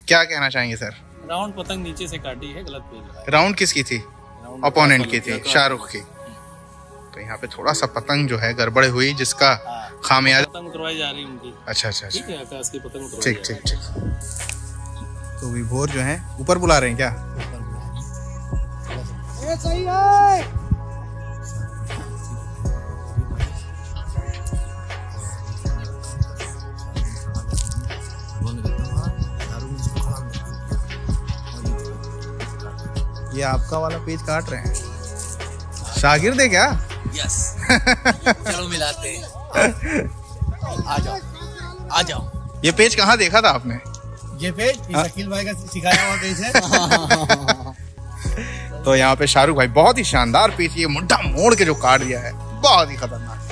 क्या कहना चाहेंगे सर? राउंड पतंग नीचे से काटी है, गलत पेज। राउंड किसकी थी? अपोनेंट की थी, शाहरुख की। तो यहाँ पे थोड़ा सा पतंग जो है गड़बड़ हुई, जिसका खामियाजा पतंग उतरवाई जा रही है उनकी। अच्छा। ठीक है, आकाश की पतंग उतरवाई ठीक ठीक ठीक। तो विभोर जो है ऊपर बुला रहे हैं क्या? सही है। ये आपका वाला पेज काट रहे हैं, शागिर्द है क्या? यस। चलो मिलाते हैं। आ जाओ। ये पेज कहाँ देखा था आपने? ये पेज शकील भाई का सिखाया हुआ पेज है। तो यहाँ पे शाहरुख भाई बहुत ही शानदार पेज, ये मुड्ढा मोड़ के जो काट दिया है, बहुत ही खतरनाक।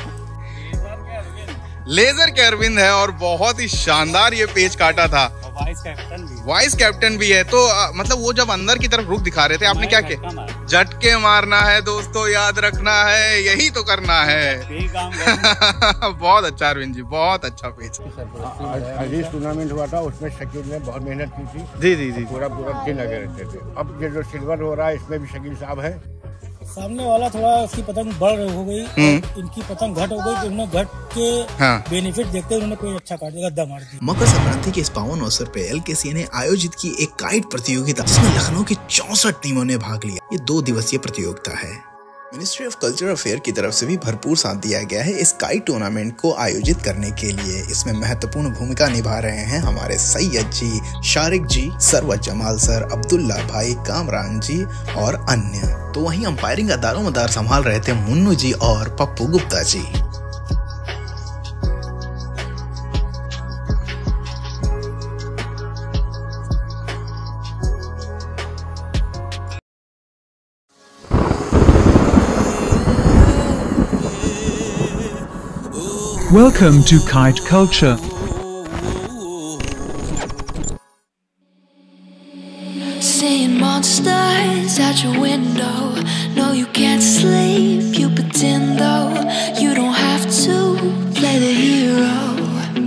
लेजर के अरविंद है और बहुत ही शानदार ये पेज काटा था। वाइस कैप्टन भी है। तो मतलब वो जब अंदर की तरफ रुख दिखा रहे थे, आपने क्या किया? झटके मारना है दोस्तों, याद रखना है, यही तो करना है। बहुत अच्छा अरविंद जी, बहुत अच्छा पेज। अजीज टूर्नामेंट हुआ था, उसमें शकील ने बहुत मेहनत की थी। जी जी जी। पूरा दिन लगे रहते थे। अब ये जो सिल्वर हो रहा है, इसमें भी शकील साहब है। सामने वाला थोड़ा उसकी पतंग बढ़ हो गई, इनकी पतंग घट हो गई, तो उन्होंने घट के बेनिफिट देखते उन्होंने कोई अच्छा काट दिया, गद्दा मार दिया। मकर संक्रांति के इस पावन अवसर पे LKCA ने आयोजित की एक काइट प्रतियोगिता, जिसमें लखनऊ की 64 टीमों ने भाग लिया। ये 2 दिवसीय प्रतियोगिता है। मिनिस्ट्री ऑफ कल्चर अफेयर की तरफ से भी भरपूर साथ दिया गया है इस काइट टूर्नामेंट को आयोजित करने के लिए। इसमें महत्वपूर्ण भूमिका निभा रहे हैं हमारे सैयद जी, शारिक जी, सरवत जमाल सर, अब्दुल्ला भाई, कामरान जी और अन्य। तो वहीं अंपायरिंग का दारोमदार संभाल रहे थे मुन्नू जी और Pappu Gupta ji. Welcome to Kite Culture. Seeing monsters at your window. No, you can't sleep, you pretend though. You don't have to play the hero.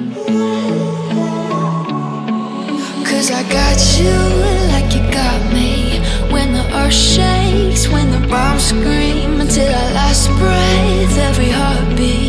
'Cause I got you like you got me. When the earth shakes, when the bombs scream, until our last breath, every heartbeat.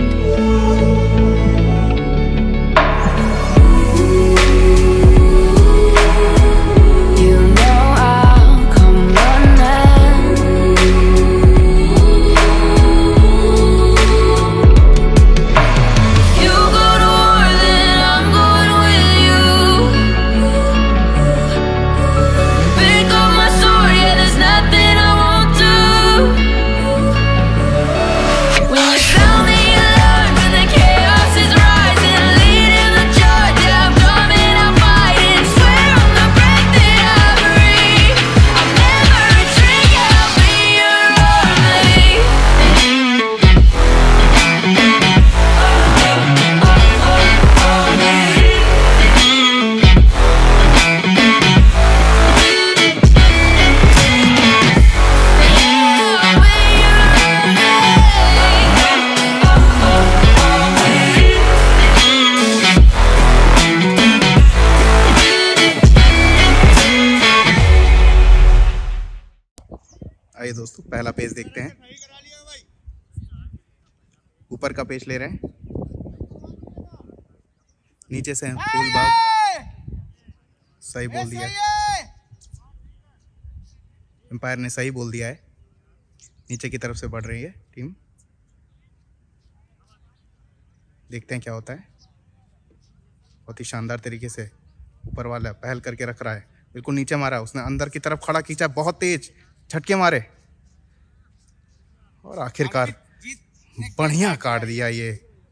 आइए दोस्तों, पहला page देखते हैं। ऊपर का page ले रहे हैं, नीचे से फूल बाग। सही बोल दिया, एम्पायर ने सही बोल दिया है। नीचे की तरफ से बढ़ रही है टीम, देखते हैं क्या होता है। बहुत ही शानदार तरीके से ऊपर वाला पहल करके रख रहा है, बिल्कुल नीचे मारा उसने, अंदर की तरफ खड़ा खींचा, बहुत तेज झटके मारे और आखिरकार बढ़िया काट दिया ये।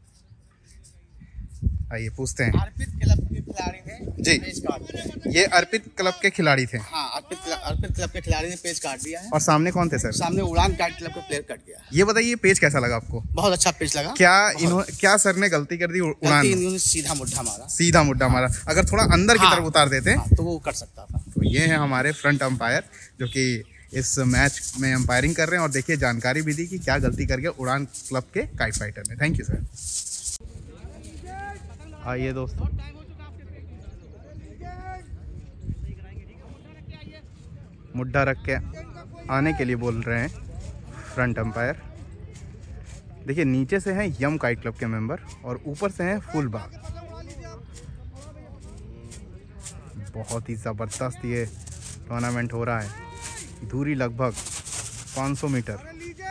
आइए पूछते हैं। अर्पित क्लब के खिलाड़ी ने जी, पेज काट दिया। ये अर्पित क्लब के खिलाड़ी थे। हाँ, अर्पित क्लब के खिलाड़ी ने पेज काट दिया है। और सामने कौन थे सर? सामने उड़ान काइट क्लब का प्लेयर कट गया। ये बताइए पेज कैसा लगा आपको? बहुत अच्छा पेज लगा। क्या सर ने गलती कर दी? उड़ान इन्होंने सीधा मुड्ढा मारा। सीधा मुड्ढा मारा। अगर थोड़ा अंदर की तरफ उतार देते तो वो कर सकता था। तो ये है हमारे फ्रंट अंपायर जो कि इस मैच में अंपायरिंग कर रहे हैं, और देखिए जानकारी भी दी कि क्या गलती कर गया उड़ान क्लब के काइट फाइटर ने। Thank you sir. आइए दोस्तों, मुड्ढा रख के आने के लिए बोल रहे हैं फ्रंट अंपायर। देखिए नीचे से हैं यम काइट क्लब के मेंबर और ऊपर से हैं फुल बाग। बहुत ही ज़बरदस्त ये टूर्नामेंट हो रहा है। दूरी लगभग 500 मीटर।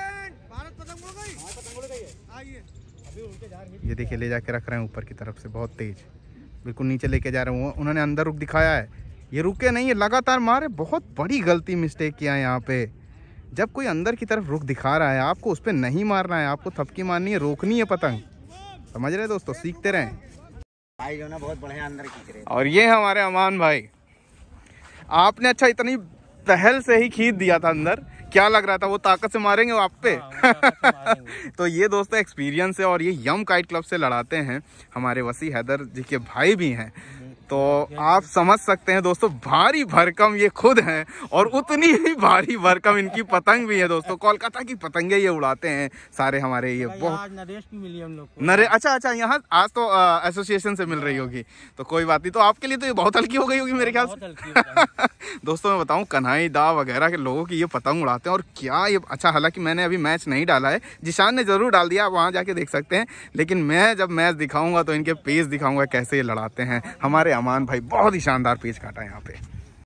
ये देखिए ले जाके रख रहे हैं ऊपर की तरफ से, बहुत तेज, बिल्कुल नीचे लेके जा रहे हैं। उन्होंने अंदर रुक दिखाया है, ये रुके नहीं है, लगातार मारे। बहुत बड़ी गलती मिस्टेक किया है यहाँ पे। जब कोई अंदर की तरफ रुक दिखा रहा है आपको उस पर नहीं मारना है, आपको थपकी मारनी है, रोकनी है पतंग। समझ रहे दोस्तों, सीखते रहें भाई जो ना बहुत बढ़िया अंदर खींच रहे। और ये हमारे अमान भाई, आपने अच्छा इतनी पहल से ही खींच दिया था अंदर, क्या लग रहा था वो ताकत से मारेंगे वो आप पे? तो ये दोस्तों एक्सपीरियंस है। और ये यम काइट क्लब से लड़ाते हैं हमारे वसी हैदर जी के भाई भी हैं, तो आप समझ सकते हैं दोस्तों, भारी भरकम ये खुद हैं और उतनी ही भारी भरकम इनकी पतंग भी है दोस्तों। कोलकाता की पतंगे ये उड़ाते हैं सारे हमारे। ये बहुत नरेश भी मिली हम लोग को। नरे अच्छा यहाँ आज तो एसोसिएशन से मिल रही होगी, तो कोई बात नहीं। तो आपके लिए तो ये बहुत हल्की हो गई होगी मेरे ख्याल से। दोस्तों मैं बताऊं, कन्हई दा वगैरह के लोगों की ये पतंग उड़ाते हैं और क्या ये अच्छा। हालांकि मैंने अभी मैच नहीं डाला है, जिशान ने जरूर डाल दिया, आप वहाँ जाके देख सकते हैं। लेकिन मैं जब मैच दिखाऊंगा तो इनके पेज दिखाऊंगा कैसे ये लड़ाते हैं। हमारे अमान भाई बहुत ही शानदार पेज काटा यहाँ पे।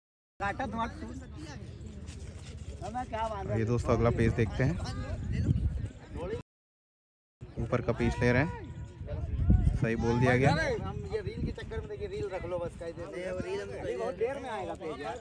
ये दोस्तों अगला पेज देखते हैं, ऊपर का पेज ले रहे हैं, सही बोल दिया गया। ये रील के चक्कर में देखिए, रील रख लो बस, रील बहुत देर में आएगा पेज यार।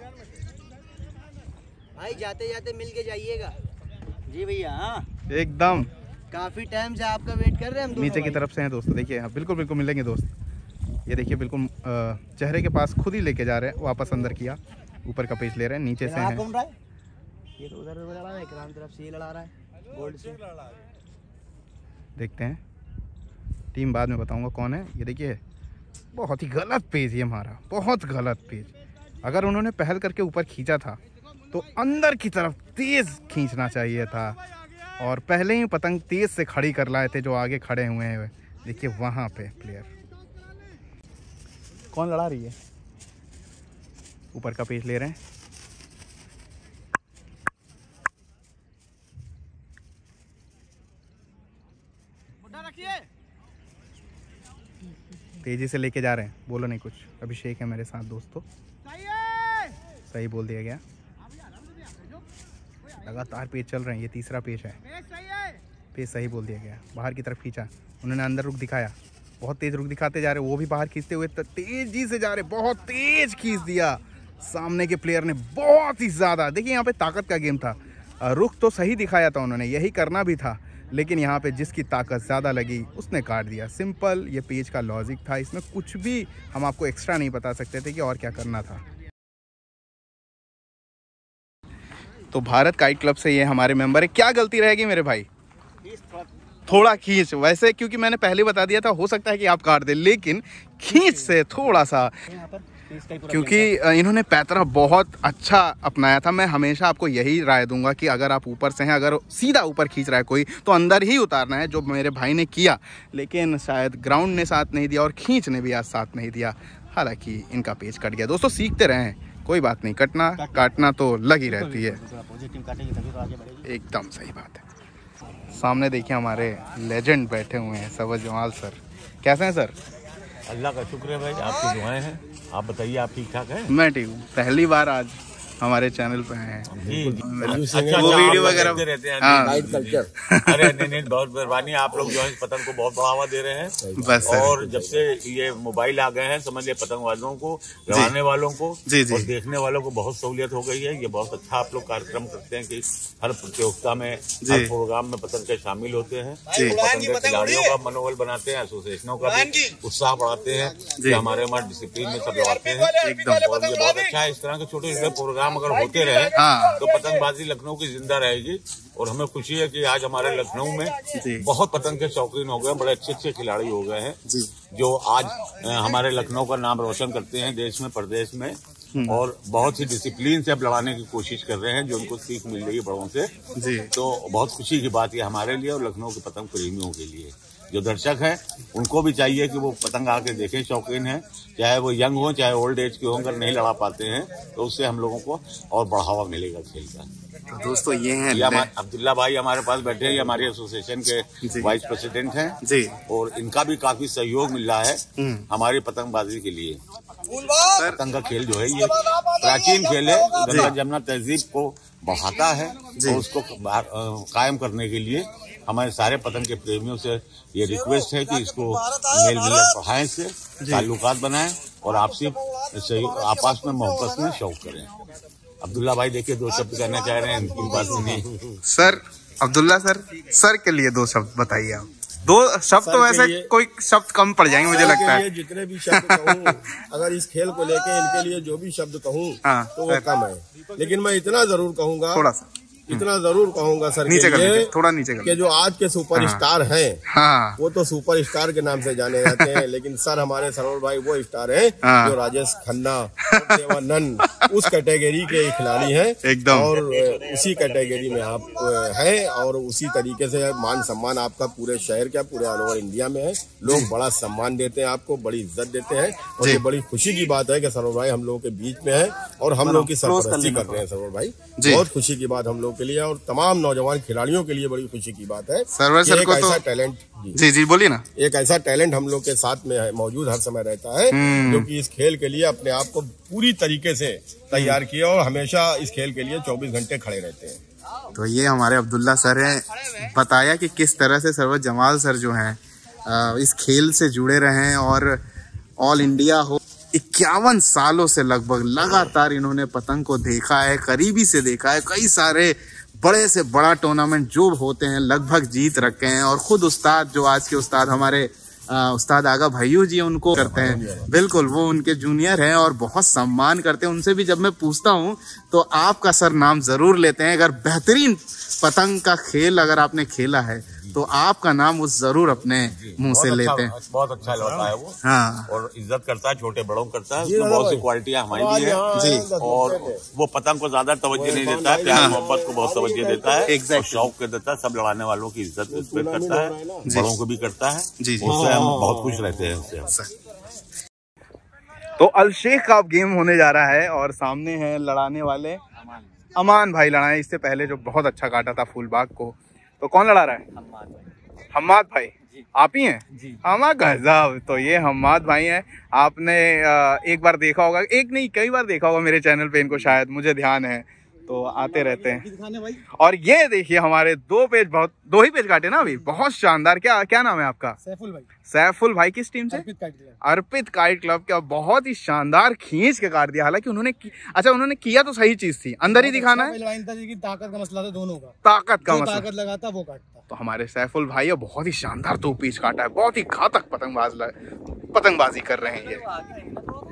भाई जाते जाते मिल के जाइएगा। जी भैया, हाँ एकदम काफी टाइम से आपका वेट कर रहे हैं हम। नीचे की तरफ से हैं दोस्तों, देखिए बिल्कुल बिल्कुल मिलेंगे दोस्त। ये देखिए बिल्कुल चेहरे के पास खुद ही लेके जा रहे हैं, वापस अंदर किया। ऊपर का पेज ले रहे हैं, नीचे से हैं। कौन रहा है? ये तो उधर लड़ा रहा है, इकराम तरफ से ये लड़ा रहा है, गोल्ड से। देखते हैं, टीम बाद में बताऊंगा कौन है। ये देखिए बहुत ही गलत पेज ये हमारा, बहुत गलत पेज। अगर उन्होंने पहल करके ऊपर खींचा था तो अंदर की तरफ तेज खींचना चाहिए था, और पहले ही पतंग तेज से खड़ी कर लाए थे जो आगे खड़े हुए हैं। देखिए वहां पे प्लेयर कौन लड़ा रही है। ऊपर का पेज ले रहे हैं, तेजी से लेके जा रहे हैं। बोलो नहीं कुछ। अभिषेक है मेरे साथ दोस्तों, सही बोल दिया गया। लगातार पेज चल रहे हैं, ये तीसरा पेज है। पेज सही बोल दिया गया। बाहर की तरफ खींचा, उन्होंने अंदर रुक दिखाया, बहुत तेज रुक दिखाते जा रहे, वो भी बाहर खींचते हुए तेजी से जा रहे, बहुत तेज खींच दिया सामने के प्लेयर ने, बहुत ही ज्यादा। देखिए यहाँ पे ताकत का गेम था, रुख तो सही दिखाया था उन्होंने, यही करना भी था, लेकिन यहाँ पे जिसकी ताकत ज़्यादा लगी उसने काट दिया। सिंपल ये पेज का लॉजिक था, इसमें कुछ भी हम आपको एक्स्ट्रा नहीं बता सकते थे कि और क्या करना था। तो भारत काइट क्लब से ये हमारे मेंबर है, क्या गलती रहेगी मेरे भाई? थोड़ा खींच, वैसे क्योंकि मैंने पहले बता दिया था, हो सकता है कि आप काट दे, लेकिन खींच से थोड़ा सा, क्योंकि इन्होंने पैतरा बहुत अच्छा अपनाया था। मैं हमेशा आपको यही राय दूंगा कि अगर आप ऊपर से हैं, अगर सीधा ऊपर खींच रहा है कोई, तो अंदर ही उतारना है, जो मेरे भाई ने किया। लेकिन शायद ग्राउंड ने साथ नहीं दिया और खींच ने भी आज साथ नहीं दिया। हालांकि इनका पेज कट गया। दोस्तों सीखते रहें, कोई बात नहीं, कटना काटना तो लगी रहती है। एकदम सही बात है। सामने देखिए हमारे लेजेंड बैठे हुए हैं, सवज जमाल सर। कैसे हैं सर? अल्लाह का शुक्र है भाई, आपकी दुआएं हैं। आप बताइए, आप ठीक ठाक हैं? मैं ठीक हूँ। पहली बार आज हमारे चैनल पे हैं। अच्छा, वो वीडियो वगैरह रहते हैं। Night culture. अरे नहीं, बहुत मेहरबानी, आप लोग जो है पतंग को बहुत बढ़ावा दे रहे हैं। बस और जब से ये मोबाइल आ गए हैं, समझ लिया पतंगबाजों को, लगाने वालों को और देखने वालों को बहुत सहूलियत हो गई है। ये बहुत अच्छा आप लोग कार्यक्रम करते हैं कि हर प्रतियोगिता में, हर प्रोग्राम में पतंग के शामिल होते हैं। पतंग के खिलाड़ियों का मनोबल बनाते हैं, एसोसिएशनों का भी उत्साह बढ़ाते हैं, हमारे डिसिप्लिन में सब लगाते हैं। और ये बहुत अच्छा है। इस तरह के छोटे छोटे प्रोग्राम अगर होते रहे तो पतंगबाजी लखनऊ की जिंदा रहेगी। और हमें खुशी है कि आज हमारे लखनऊ में बहुत पतंग के शौकीन हो गए, बड़े अच्छे अच्छे खिलाड़ी हो गए हैं, जो आज हमारे लखनऊ का नाम रोशन करते हैं देश में, प्रदेश में, और बहुत ही डिसिप्लिन से अब लड़ाने की कोशिश कर रहे हैं, जो उनको सीख मिल रही है बड़ों से। तो बहुत खुशी की बात है हमारे लिए और लखनऊ के पतंग प्रेमियों के लिए। जो दर्शक हैं उनको भी चाहिए कि वो पतंग आके देखें, शौकीन हैं, चाहे वो यंग हो चाहे ओल्ड एज के हो, अगर नहीं लड़ा पाते हैं तो उससे हम लोगों को और बढ़ावा मिलेगा खेल का। तो दोस्तों ये हैं अब्दुल्ला भाई हमारे पास बैठे हैं, ये हमारे एसोसिएशन के वाइस प्रेसिडेंट हैं जी, और इनका भी काफी सहयोग मिल रहा है हमारी पतंगबाजी के लिए। पतंग का खेल जो है ये प्राचीन खेल है, गंगा जमुना तहजीब को बढ़ाता है, तो उसको कायम करने के लिए हमारे सारे पतंग के प्रेमियों से ये रिक्वेस्ट है कि इसको मेल मिलाप बढ़ाएं, इससे ताल्लुकात बनाएं और आपसी आपस में मोहब्बत में शौक करें। अब्दुल्ला भाई देखिए 2 शब्द कहना चाह रहे हैं, इनकी बात सुनिए। सर अब्दुल्ला सर के लिए 2 शब्द बताइए आप। 2 शब्द तो वैसे कोई शब्द कम पड़ जाएंगे मुझे लगता है। जितने भी शब्द कहूँ अगर इस खेल को लेके इनके लिए जो भी शब्द कहूँ तो वो कम है, लेकिन मैं इतना जरूर कहूँगा, थोड़ा सा इतना जरूर कहूँगा सर नीचे के लिए, थोड़ा नीचे कि जो आज के सुपरस्टार हैं वो तो सुपरस्टार के नाम से जाने जाते हैं, लेकिन सर हमारे सरोवर भाई वो स्टार हैं जो राजेश खन्ना, देवानंद उस कैटेगरी के खिलाड़ी हैं एकदम, और उसी कैटेगरी में आप हैं, और उसी तरीके से मान सम्मान आपका पूरे शहर का, पूरे ऑल ओवर इंडिया में है। लोग बड़ा सम्मान देते हैं आपको, बड़ी इज्जत देते हैं, और ये बड़ी खुशी की बात है कि सरोवर भाई हम लोगों के बीच में है और हम लोग की सरपरस्ती कर रहे हैं। सरोवर भाई बहुत खुशी की बात हम लोग के लिए और तमाम नौजवान खिलाड़ियों के लिए बड़ी खुशी की बात है। सर को ऐसा टैलेंट जी बोलिए ना, एक ऐसा टैलेंट हम लोग के साथ में है, मौजूद हर समय रहता है, जो कि इस खेल के लिए अपने आप को पूरी तरीके से तैयार किया और हमेशा इस खेल के लिए 24 घंटे खड़े रहते हैं। तो ये हमारे अब्दुल्ला सर हैं, बताया कि किस तरह से सरवर जमाल सर जो हैं इस खेल से जुड़े रहे हैं और ऑल इंडिया हो 51 सालों से लगभग लगातार इन्होंने पतंग को देखा है, करीबी से देखा है, कई सारे बड़े से बड़ा टूर्नामेंट जो होते हैं लगभग जीत रखे हैं, और खुद उस्ताद जो आज के उस्ताद हमारे उस्ताद आगा भैयू जी उनको करते हैं, बिल्कुल वो उनके जूनियर हैं और बहुत सम्मान करते हैं। उनसे भी जब मैं पूछता हूं तो आपका सर नाम जरूर लेते हैं, अगर बेहतरीन पतंग का खेल अगर आपने खेला है तो आपका नाम वो जरूर अपने मुंह से लेते हैं। बहुत अच्छा लड़ता है वो, हाँ, और इज्जत करता है, छोटे बड़ों करता है, उसमें बहुत सी क्वालिटियां हमारी भी है जी, और वो पतंग को ज्यादा तवज्जो नहीं देता है, प्यार मोहब्बत को बहुत तवज्जो देता है, और शौक कर देता है, सब लड़ाने वालों की इज्जत करता है, बड़ों को भी करता है, उससे हम बहुत खुश रहते हैं उससे। तो अलशेख का अब गेम होने जा रहा है और सामने है लड़ाने वाले अमान भाई लड़ाए, इससे पहले जो बहुत अच्छा काटा था फूलबाग को। तो कौन लड़ा रहा है? हम्माद भाई आप ही हैं? हमाद गजब। तो ये हम्माद भाई हैं, आपने एक बार देखा होगा, एक नहीं कई बार देखा होगा मेरे चैनल पे इनको, शायद मुझे ध्यान है, तो आते रहते हैं। और ये देखिए हमारे 2 ही पेज काटे ना अभी, बहुत शानदार। क्या नाम है आपका? सैफुल भाई। सैफुल भाई किस टीम से? अर्पित काइट क्लब का। बहुत ही शानदार खींच के काट दिया, हालांकि उन्होंने किया तो सही चीज थी, अंदर ही दिखाना है, ताकत का मसला था दोनों का, ताकत का मसला, ताकत लगाता वो काटता। तो हमारे सैफुल भाई बहुत ही शानदार 2 पीच काटा है, बहुत ही घातक पतंगबाजी कर रहे हैं ये।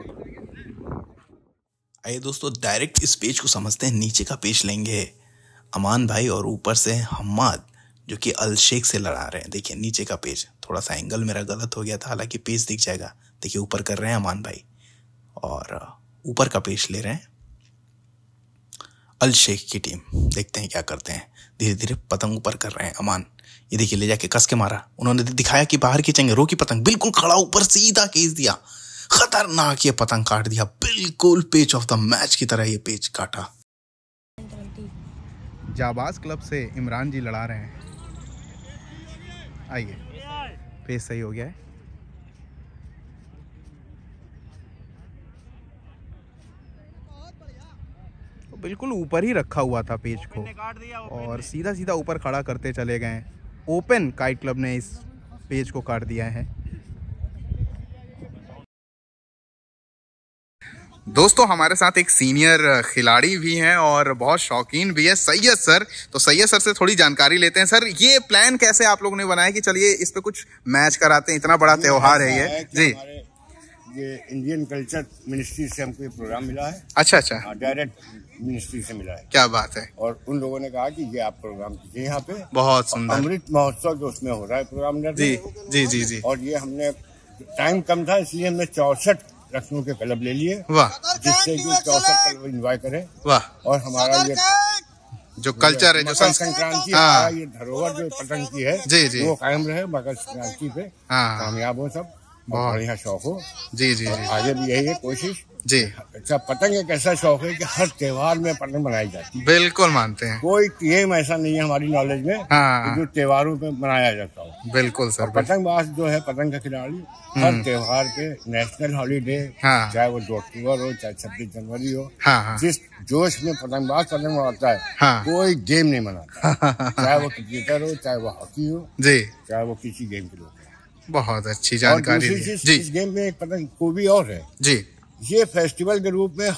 आइए दोस्तों डायरेक्ट इस पेज को समझते हैं। नीचे का पेज लेंगे अमान भाई और ऊपर से हम्माद जो कि अलशेख से लड़ा रहे हैं। देखिए नीचे का पेज, थोड़ा सा एंगल मेरा गलत हो गया था, हालांकि पेज दिख जाएगा। देखिए ऊपर कर रहे हैं अमान भाई और ऊपर का पेज ले रहे हैं अलशेख की टीम। देखते हैं क्या करते हैं। धीरे धीरे पतंग ऊपर कर रहे हैं अमान। ये देखिए ले जाके कस के मारा, उन्होंने दिखाया कि बाहर खींचेंगे, रोकी पतंग, बिल्कुल खड़ा ऊपर सीधा खींच दिया, खतरनाक ये पतंग काट दिया, बिल्कुल पेज ऑफ द मैच की तरह ये पेज काटा। जाबाज क्लब से इमरान जी लड़ा रहे हैं। आइए पेज सही हो गया है। तो बिल्कुल ऊपर ही रखा हुआ था पेज को और सीधा सीधा ऊपर खड़ा करते चले गए। ओपन काइट क्लब ने इस पेज को काट दिया है। दोस्तों हमारे साथ एक सीनियर खिलाड़ी भी हैं और बहुत शौकीन भी है, सैयद सर। तो सैयद सर से थोड़ी जानकारी लेते हैं। सर ये प्लान कैसे आप लोगों ने बनाया कि चलिए इस पे कुछ मैच कराते हैं, इतना बड़ा त्योहार है ये जी? ये इंडियन कल्चर मिनिस्ट्री से हमको ये प्रोग्राम मिला है। अच्छा अच्छा, डायरेक्ट मिनिस्ट्री से मिला है। क्या बात है। और उन लोगों ने कहा कि ये आप प्रोग्राम कीजिए यहाँ पे। बहुत सुंदर। अमृत महोत्सव जो उसमें हो रहा है प्रोग्राम जी जी जी जी। और ये हमने टाइम कम था इसलिए हमने 64 लखनऊ के क्लब ले लिए। वाह। जिससे कि 64 क्लब एंजॉय करें। वाह। और हमारा ये जो कल्चर है, जो संक्रांति है, ये धरोहर जो पतंग की है जी जी वो कायम रहे, मकर संक्रांति पे कामयाब हो सब, बहुत बढ़िया शौक हो। जी जी आगे भी यही है कोशिश जी। अच्छा, पतंग एक ऐसा शौक है कि हर त्योहार में पतंग बनाई जाती है। बिल्कुल मानते हैं, कोई गेम ऐसा नहीं है हमारी नॉलेज में जो त्योहारों पे बनाया जाता हो। बिल्कुल सर। पतंगबाज जो है, पतंग का खिलाड़ी, हर त्योहार पे, नेशनल हॉलीडे, चाहे वो 2 अक्टूबर हो, चाहे 26 जनवरी हो, जिस जोश में पतंगबाज पतंग उड़ाता है, कोई गेम नहीं मनाता, चाहे वो क्रिकेटर हो, चाहे वो हॉकी हो, चाहे वो किसी गेम के लोग। बहुत अच्छी जानकारी है। इस गेम में एक पतंग खूबी और है जी, ये फेस्टिवल के रूप में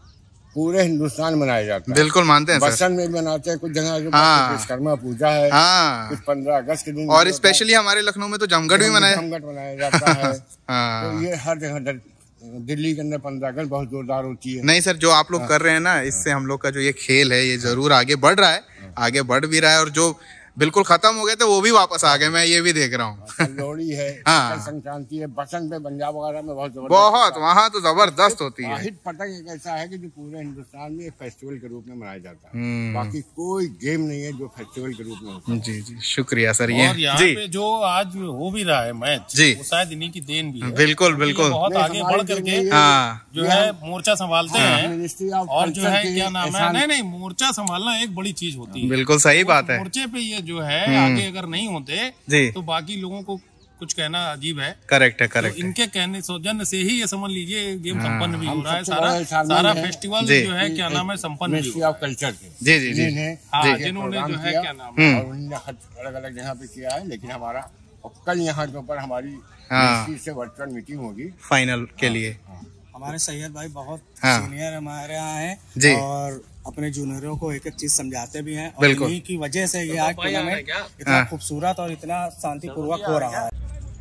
पूरे हिंदुस्तान मनाया जाता है। बिल्कुल मानते हैं सर। बसंत में भी मनाते हैं, कुछ जगह विश्वकर्मा पूजा है, कुछ 15 अगस्त के दिन, और स्पेशली हमारे लखनऊ में तो जमघट भी मनाया जाता है। तो ये हर जगह, दिल्ली के अंदर 15 अगस्त बहुत जोरदार होती है। नहीं सर, जो आप लोग कर रहे हैं ना, इससे हम लोग का जो ये खेल है ये जरूर आगे बढ़ रहा है, आगे बढ़ भी रहा है, और जो बिल्कुल खत्म हो गए थे वो भी वापस आ गए, मैं ये भी देख रहा हूँ। लोहड़ी है, संक्रांति है, बसंत में पंजाब वगैरह में बहुत वहाँ तो जबरदस्त होती है। वाहिद पतंग एक ऐसा है कि जो पूरे हिंदुस्तान में एक फेस्टिवल के रूप में मनाया जाता है, बाकी कोई गेम नहीं है जो फेस्टिवल के रूप में होता है। जी जी, शुक्रिया सर। ये और यहाँ पे जो आज हो भी रहा है मैच जी, वो शायद इन्हीं की देन भी है। बिल्कुल बिल्कुल, बहुत आगे बढ़ करके जो है मोर्चा संभालते हैं, और जो है क्या नाम है, नहीं मोर्चा संभालना एक बड़ी चीज होती है। बिल्कुल सही बात है। मोर्चे पे ये जो है आगे अगर नहीं होते तो बाकी लोगों को कुछ कहना अजीब है। करेक्ट है, करेक्ट। तो इनके कहने सौजन्य से ही ये समझ लीजिए गेम संपन्न भी हो रहा है, सारा फेस्टिवल जो है क्या नाम है संपन्न भी ऑफ कल्चर के जी जी जी, जिन्होंने जो है क्या नाम है अलग अलग जगह पे किया है, लेकिन हमारा कल यहाँ के ऊपर हमारी से वर्चुअल मीटिंग होगी फाइनल के लिए। हमारे सैयद भाई बहुत सीनियर हमारे यहाँ हैं और अपने जूनियरों को एक एक चीज समझाते भी हैं, और इन्हीं की वजह से ये आज टूर्नामेंट इतना खूबसूरत और इतना शांतिपूर्वक हो रहा है।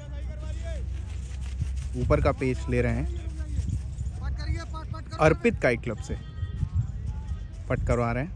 ऊपर का पेज ले रहे हैं अर्पित काइट क्लब से, पट करवा रहे हैं।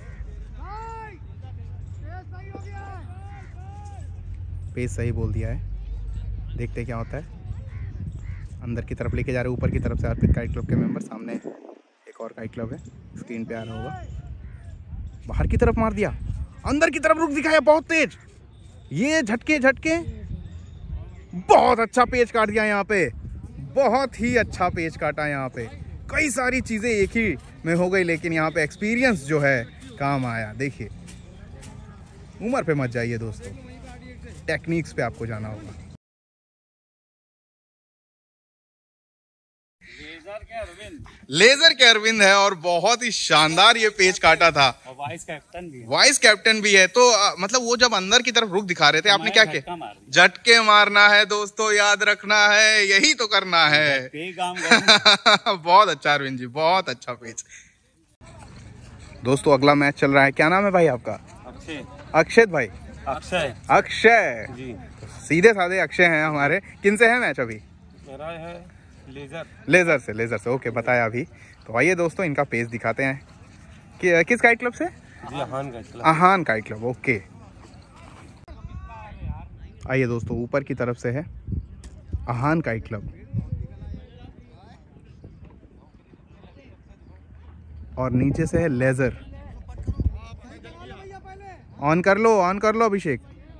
पेज सही बोल दिया है, देखते क्या होता है। अंदर की तरफ लेके जा रहे हैं, ऊपर की तरफ से अर्पित काइट क्लब के मेंबर, सामने एक और काइट क्लब है, स्क्रीन पे आ रहा होगा। बाहर की तरफ मार दिया, अंदर की तरफ रुख दिखाया बहुत तेज, ये झटके झटके, बहुत अच्छा पेच काट दिया यहाँ पे, बहुत ही अच्छा पेच काटा यहाँ पे। कई सारी चीजें एक ही में हो गई, लेकिन यहाँ पे एक्सपीरियंस जो है काम आया। देखिए, उम्र पे मत जाइए दोस्तों, टेक्निक्स पे आपको जाना होगा। लेजर के अरविंद है, और बहुत ही शानदार ये पेच काटा था। वाइस कैप्टन भी है, वाइस कैप्टन भी है। तो मतलब वो जब अंदर की तरफ रुख दिखा रहे थे, आपने क्या किया? झटके मारना है दोस्तों, याद रखना है, यही तो करना है। बहुत अच्छा अरविंद जी, बहुत अच्छा पेच। दोस्तों अगला मैच चल रहा है, क्या नाम है भाई आपका? अक्षय भाई। अक्षय जी, सीधे साधे अक्षय हैं हमारे। किन से है मैच अभी? मेरा है लेजर से। ओके, बताया अभी। तो आइए दोस्तों, इनका पेज दिखाते हैं कि किस काइट क्लब से? जी, आहान काइट क्लब। ओके, आइए दोस्तों, ऊपर की तरफ से है आहान काइट क्लब, और नीचे से है लेजर। ऑन कर लो अभिषेक।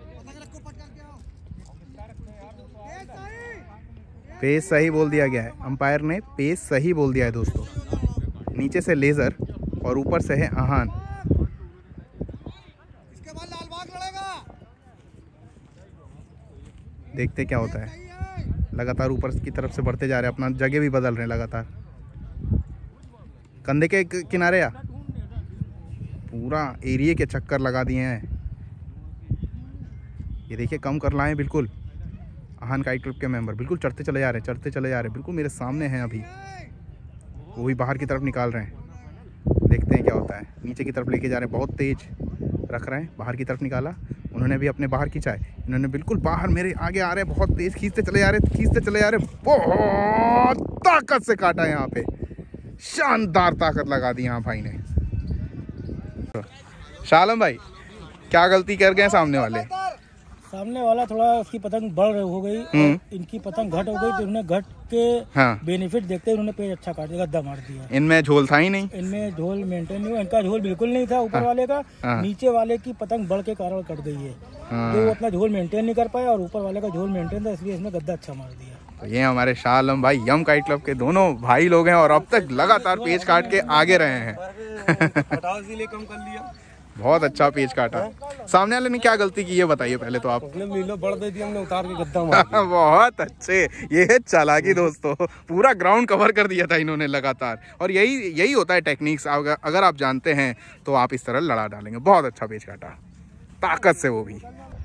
पेज सही बोल दिया गया है, अंपायर ने पेज सही बोल दिया है दोस्तों। नीचे से लेजर और ऊपर से है आहान। इसके बाद लालबाग लड़ेगा, देखते क्या होता है। लगातार ऊपर की तरफ से बढ़ते जा रहे हैं, अपना जगह भी बदल रहे हैं लगातार। कंधे के किनारे या पूरा एरिया के चक्कर लगा दिए हैं। ये देखिए, कम कर लाए बिल्कुल। आहान काइट क्लब के मेंबर बिल्कुल चढ़ते चले जा रहे हैं, बिल्कुल मेरे सामने हैं अभी। वो भी बाहर की तरफ निकाल रहे हैं, देखते हैं क्या होता है। नीचे की तरफ लेके जा रहे हैं, बहुत तेज रख रहे हैं। बाहर की तरफ निकाला, उन्होंने भी अपने बाहर खींचा है। इन्होंने बिल्कुल बाहर मेरे आगे आ रहे हैं, बहुत तेज खींचते चले जा रहे हैं। बहुत ताकत से काटा यहाँ पे, शानदार ताकत लगा दी यहाँ भाई ने। शालम भाई, क्या गलती कर गए सामने वाला? थोड़ा उसकी पतंग बढ़ हो गई, इनकी पतंग घट हो गई, तो उन्होंने घट के बेनिफिट देखते उन्होंने पेज अच्छा काट दिया, गद्दा मार दिया। इनमें झोल था ही नहीं, इनमें झोल मेंटेन नहीं हुआ, इनका झोल बिल्कुल नहीं था ऊपर वाले का। नीचे वाले की पतंग बढ़ के कारण कट गई है, तो वो अपना झोल मेंटेन नहीं कर पाया और ऊपर वाले का झोल मेंटेन था, इसलिए इसने गद्दा अच्छा मार दिया। तो ये हमारे शाह आलम भाई यम काइट क्लब के दोनों भाई लोग हैं और अब तक लगातार पेज काट के आगे रहे हैं। कम कर लिया, बहुत अच्छा पेज काटा। सामने वाले ने क्या गलती की ये बताइए पहले तो आप। बढ़ दे दिया, हमने उतार के गद्दा मार बहुत अच्छे, ये है चालाकी दोस्तों, पूरा ग्राउंड कवर कर दिया था इन्होंने लगातार। और यही होता है टेक्निक्स, अगर आप जानते हैं तो आप इस तरह लड़ा डालेंगे। बहुत अच्छा पेज काटा, ताकत से, वो भी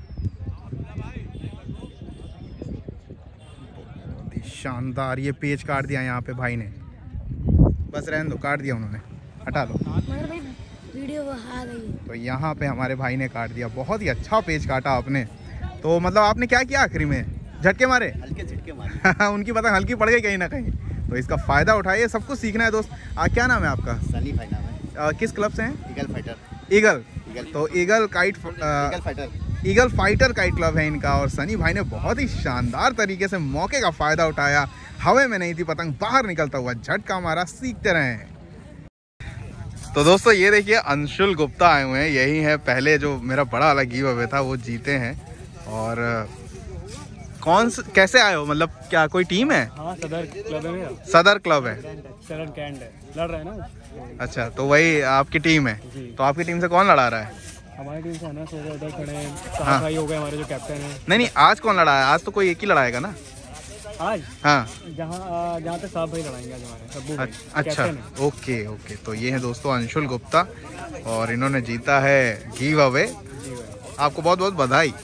शानदार। ये पेज काट दिया यहाँ पे भाई ने, बस रहने दो, काट दिया उन्होंने, हटा लो वीडियो आ गई। तो यहाँ पे हमारे भाई ने काट दिया, बहुत ही अच्छा पेज काटा आपने। तो मतलब आपने क्या किया आखिरी में, झटके मारे, हल्के झटके मारे उनकी पतंग हल्की पड़ गई कहीं ना कहीं, तो इसका फायदा उठाइए, सब कुछ सीखना है दोस्त। क्या नाम है आपका? सनी भाई नाम है। किस क्लब से हैं? Eagle fighter. ईगल, तो ईगल फाइटर काइट क्लब है इनका। और सनी भाई ने बहुत ही शानदार तरीके से मौके का फायदा उठाया, हवा में नहीं थी पतंग, बाहर निकलता हुआ झटका मारा, सीखते रहे। तो दोस्तों ये देखिए अंशुल गुप्ता आए हुए हैं, यही है पहले जो मेरा बड़ा वाला गिव अवे था वो जीते हैं। और कैसे आए हो, मतलब क्या कोई टीम है? हाँ, सदर क्लब है। सदर क्लब है, लड़ रहे हैं ना। अच्छा, तो वही आपकी टीम है। तो आपकी टीम से कौन लड़ा रहा है? हमारी टीम से अनस हो गए, उधर खड़े हैं, भाई हो गए हमारे जो कैप्टन है। नहीं, आज कौन लड़ा है? आज तो कोई एक ही लड़ाएगा ना आज? हाँ, जहाँ पे साहब भाई लड़ाएंगे हमारे। अच्छा, ओके। तो ये है दोस्तों अंशुल गुप्ता और इन्होंने जीता है गिव अवे। आपको बहुत बहुत बधाई।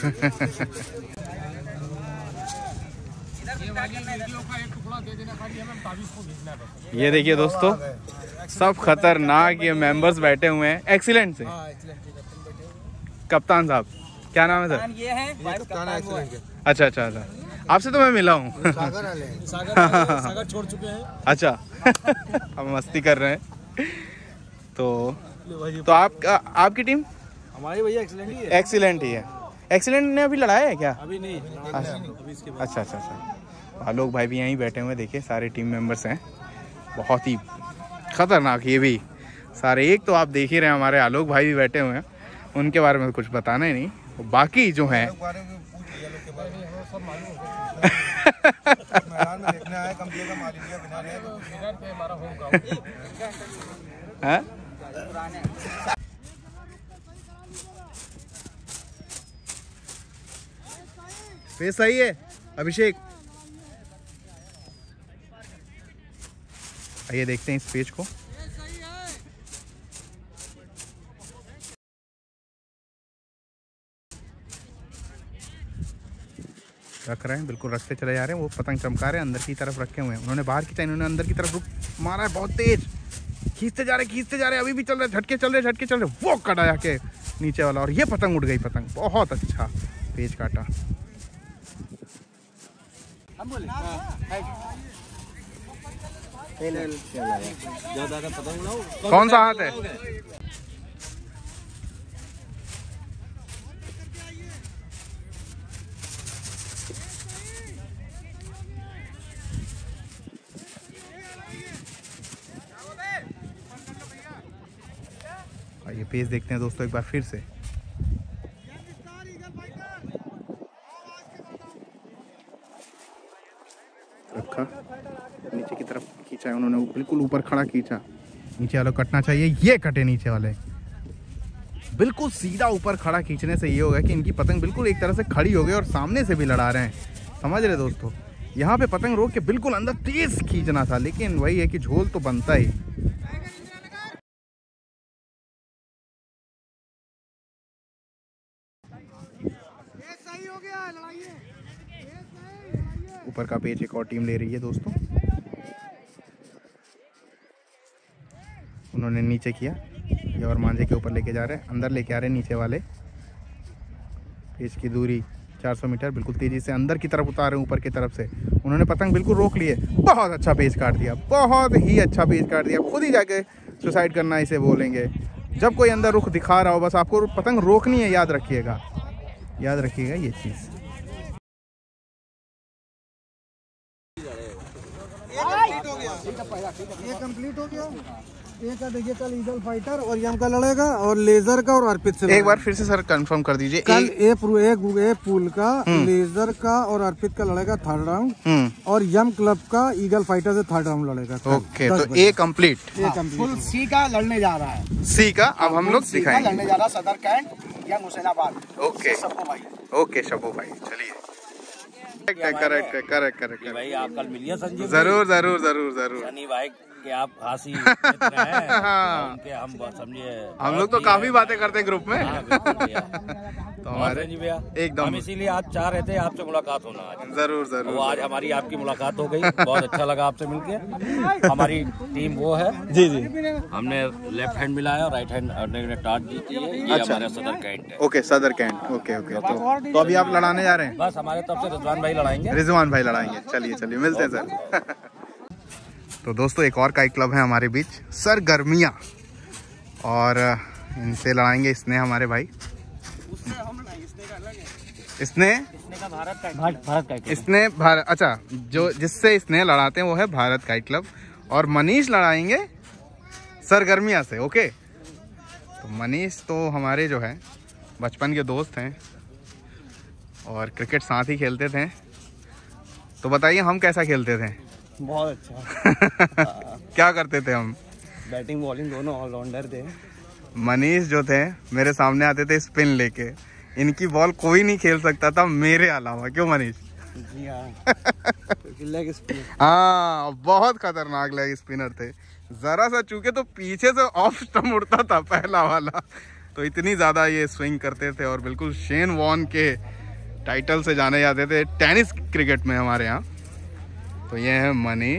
ये देखिए दोस्तों, सब खतरनाक ये मेंबर्स बैठे हुए हैं एक्सीलेंट से। कप्तान साहब, क्या नाम है सर? ये है अच्छा, आपसे तो मैं मिला हूँ। सागर छोड़ चुके हैं। अच्छा, हम मस्ती कर रहे हैं। तो आपकी टीम? हमारी भैया एक्सीलेंट ही है। एक्सीलेंट ने अभी लड़ाया है क्या? अभी नहीं। अच्छा। आलोक भाई भी यहीं बैठे हुए, देखिए सारे टीम मेंबर्स हैं, बहुत ही खतरनाक ये भी सारे। एक तो आप देख ही रहे हैं हमारे आलोक भाई भी बैठे हुए हैं, उनके बारे में कुछ बताना ही नहीं। तो बाकी जो हैं फेस सही है अभिषेक। आइए देखते हैं इस पेज को। रख रहे हैं, बिल्कुल रखते चले जा रहे हैं। वो पतंग चमका रहे हैं, अंदर की तरफ रखे हुए हैं। उन्होंने बाहर खींचा, इन्होंने अंदर की तरफ मारा है बहुत तेज, खींचते जा रहे, अभी भी चल रहे, झटके चल रहे, वो कटा जाके नीचे वाला, और ये पतंग उड़ गई। पतंग बहुत अच्छा पेज काटा। कौन सा हाथ है? ये पेज देखते हैं दोस्तों एक बार फिर से। रखा, नीचे की तरफ खींचा है उन्होंने, बिल्कुल ऊपर खड़ा खींचा। नीचे वाले कटना चाहिए, ये कटे नीचे वाले। बिल्कुल सीधा ऊपर खड़ा खींचने से ये होगा कि इनकी पतंग बिल्कुल एक तरह से खड़ी हो गई और सामने से भी लड़ा रहे हैं, समझ रहे दोस्तों। यहाँ पे पतंग रोक के बिल्कुल अंदर तेज खींचना था, लेकिन वही है कि झोल तो बनता ही। ऊपर का पेज एक और टीम ले रही है दोस्तों। उन्होंने नीचे किया, ये और मांझे के ऊपर लेके जा रहे हैं, अंदर लेके आ रहे हैं नीचे वाले। पेज की दूरी 400 मीटर, बिल्कुल तेजी से अंदर की तरफ उतार रहे हैं ऊपर की तरफ से। उन्होंने पतंग बिल्कुल रोक लिए, बहुत अच्छा पेज काट दिया, बहुत ही अच्छा पेज काट दिया। खुद ही जाके सुसाइड करना इसे बोलेंगे। जब कोई अंदर रुख दिखा रहा हो, बस आपको पतंग रोकनी है, याद रखिएगा ये चीज़। ये कंप्लीट हो गया। एक का देखिए कल ईगल फाइटर और यम का लड़ेगा और लेजर का और अर्पित से। एक बार फिर से सर कंफर्म कर दीजिए। कल एक पूल का लेजर का और अर्पित का लड़ेगा 3rd राउंड और यम क्लब का ईगल फाइटर से 3rd राउंड लड़ेगा। ओके, तो ए कंप्लीट फुल सी का लड़ने जा रहा है। सी का अब हम लोग दिखाएंगे। लड़ने जा रहा है सदर कैंट या हुसैनाबाद। ओके शब्बो भाई। ओके शब्बो भाई, चलिए। करेक्ट भाई आप कल मिलिए संजीव। जरूर सनी भाई कि आप खासी मित्र हैं उनके, हम समझिए हम लोग तो काफी बातें करते हैं ग्रुप में। तो हमारे एकदम हम इसीलिए आज चाह रहे थे आपसे मुलाकात होना आज। जरूर वो आज हमारी आपकी मुलाकात हो गई, बहुत अच्छा लगा आपसे मिलके। हमारी टीम वो है जी, हमने लेफ्ट हैंड मिलाया और राइट हैंड ने टॉस जीती है। ये हमारा सदर कैंट है। ओके, सदर कैंट। ओके तो अभी आप लड़ाने जा रहे हैं? बस हमारे तरफ से रिजवान भाई लड़ाएंगे। रिजवान भाई लड़ाएंगे। चलिए मिलते हैं सर। तो दोस्तों एक और काइट क्लब है हमारे बीच, सरगर्मियाँ, और इनसे लड़ाएंगे स्नेह हमारे भाई। भारत अच्छा, जो जिससे स्नेह लड़ाते हैं वो है भारत काइट क्लब, और मनीष लड़ाएंगे सरगर्मियाँ से। ओके, तो मनीष तो हमारे जो है बचपन के दोस्त हैं और क्रिकेट साथ ही खेलते थे। तो बताइए हम कैसा खेलते थे? बहुत अच्छा। क्या करते थे हम? बैटिंग बॉलिंग दोनों ऑलराउंडर थे। मनीष जो थे मेरे सामने आते थे स्पिन लेके, इनकी बॉल कोई नहीं खेल सकता था मेरे अलावा। क्यों मनीष? जी लेग स्पिन। हाँ, बहुत खतरनाक लेग स्पिनर थे। जरा सा चूके तो पीछे से ऑफ स्टंप उड़ता था पहला वाला। तो इतनी ज्यादा ये स्विंग करते थे और बिल्कुल शेन वॉर्न के टाइटल से जाने जाते थे टेनिस क्रिकेट में हमारे यहाँ। तो ये है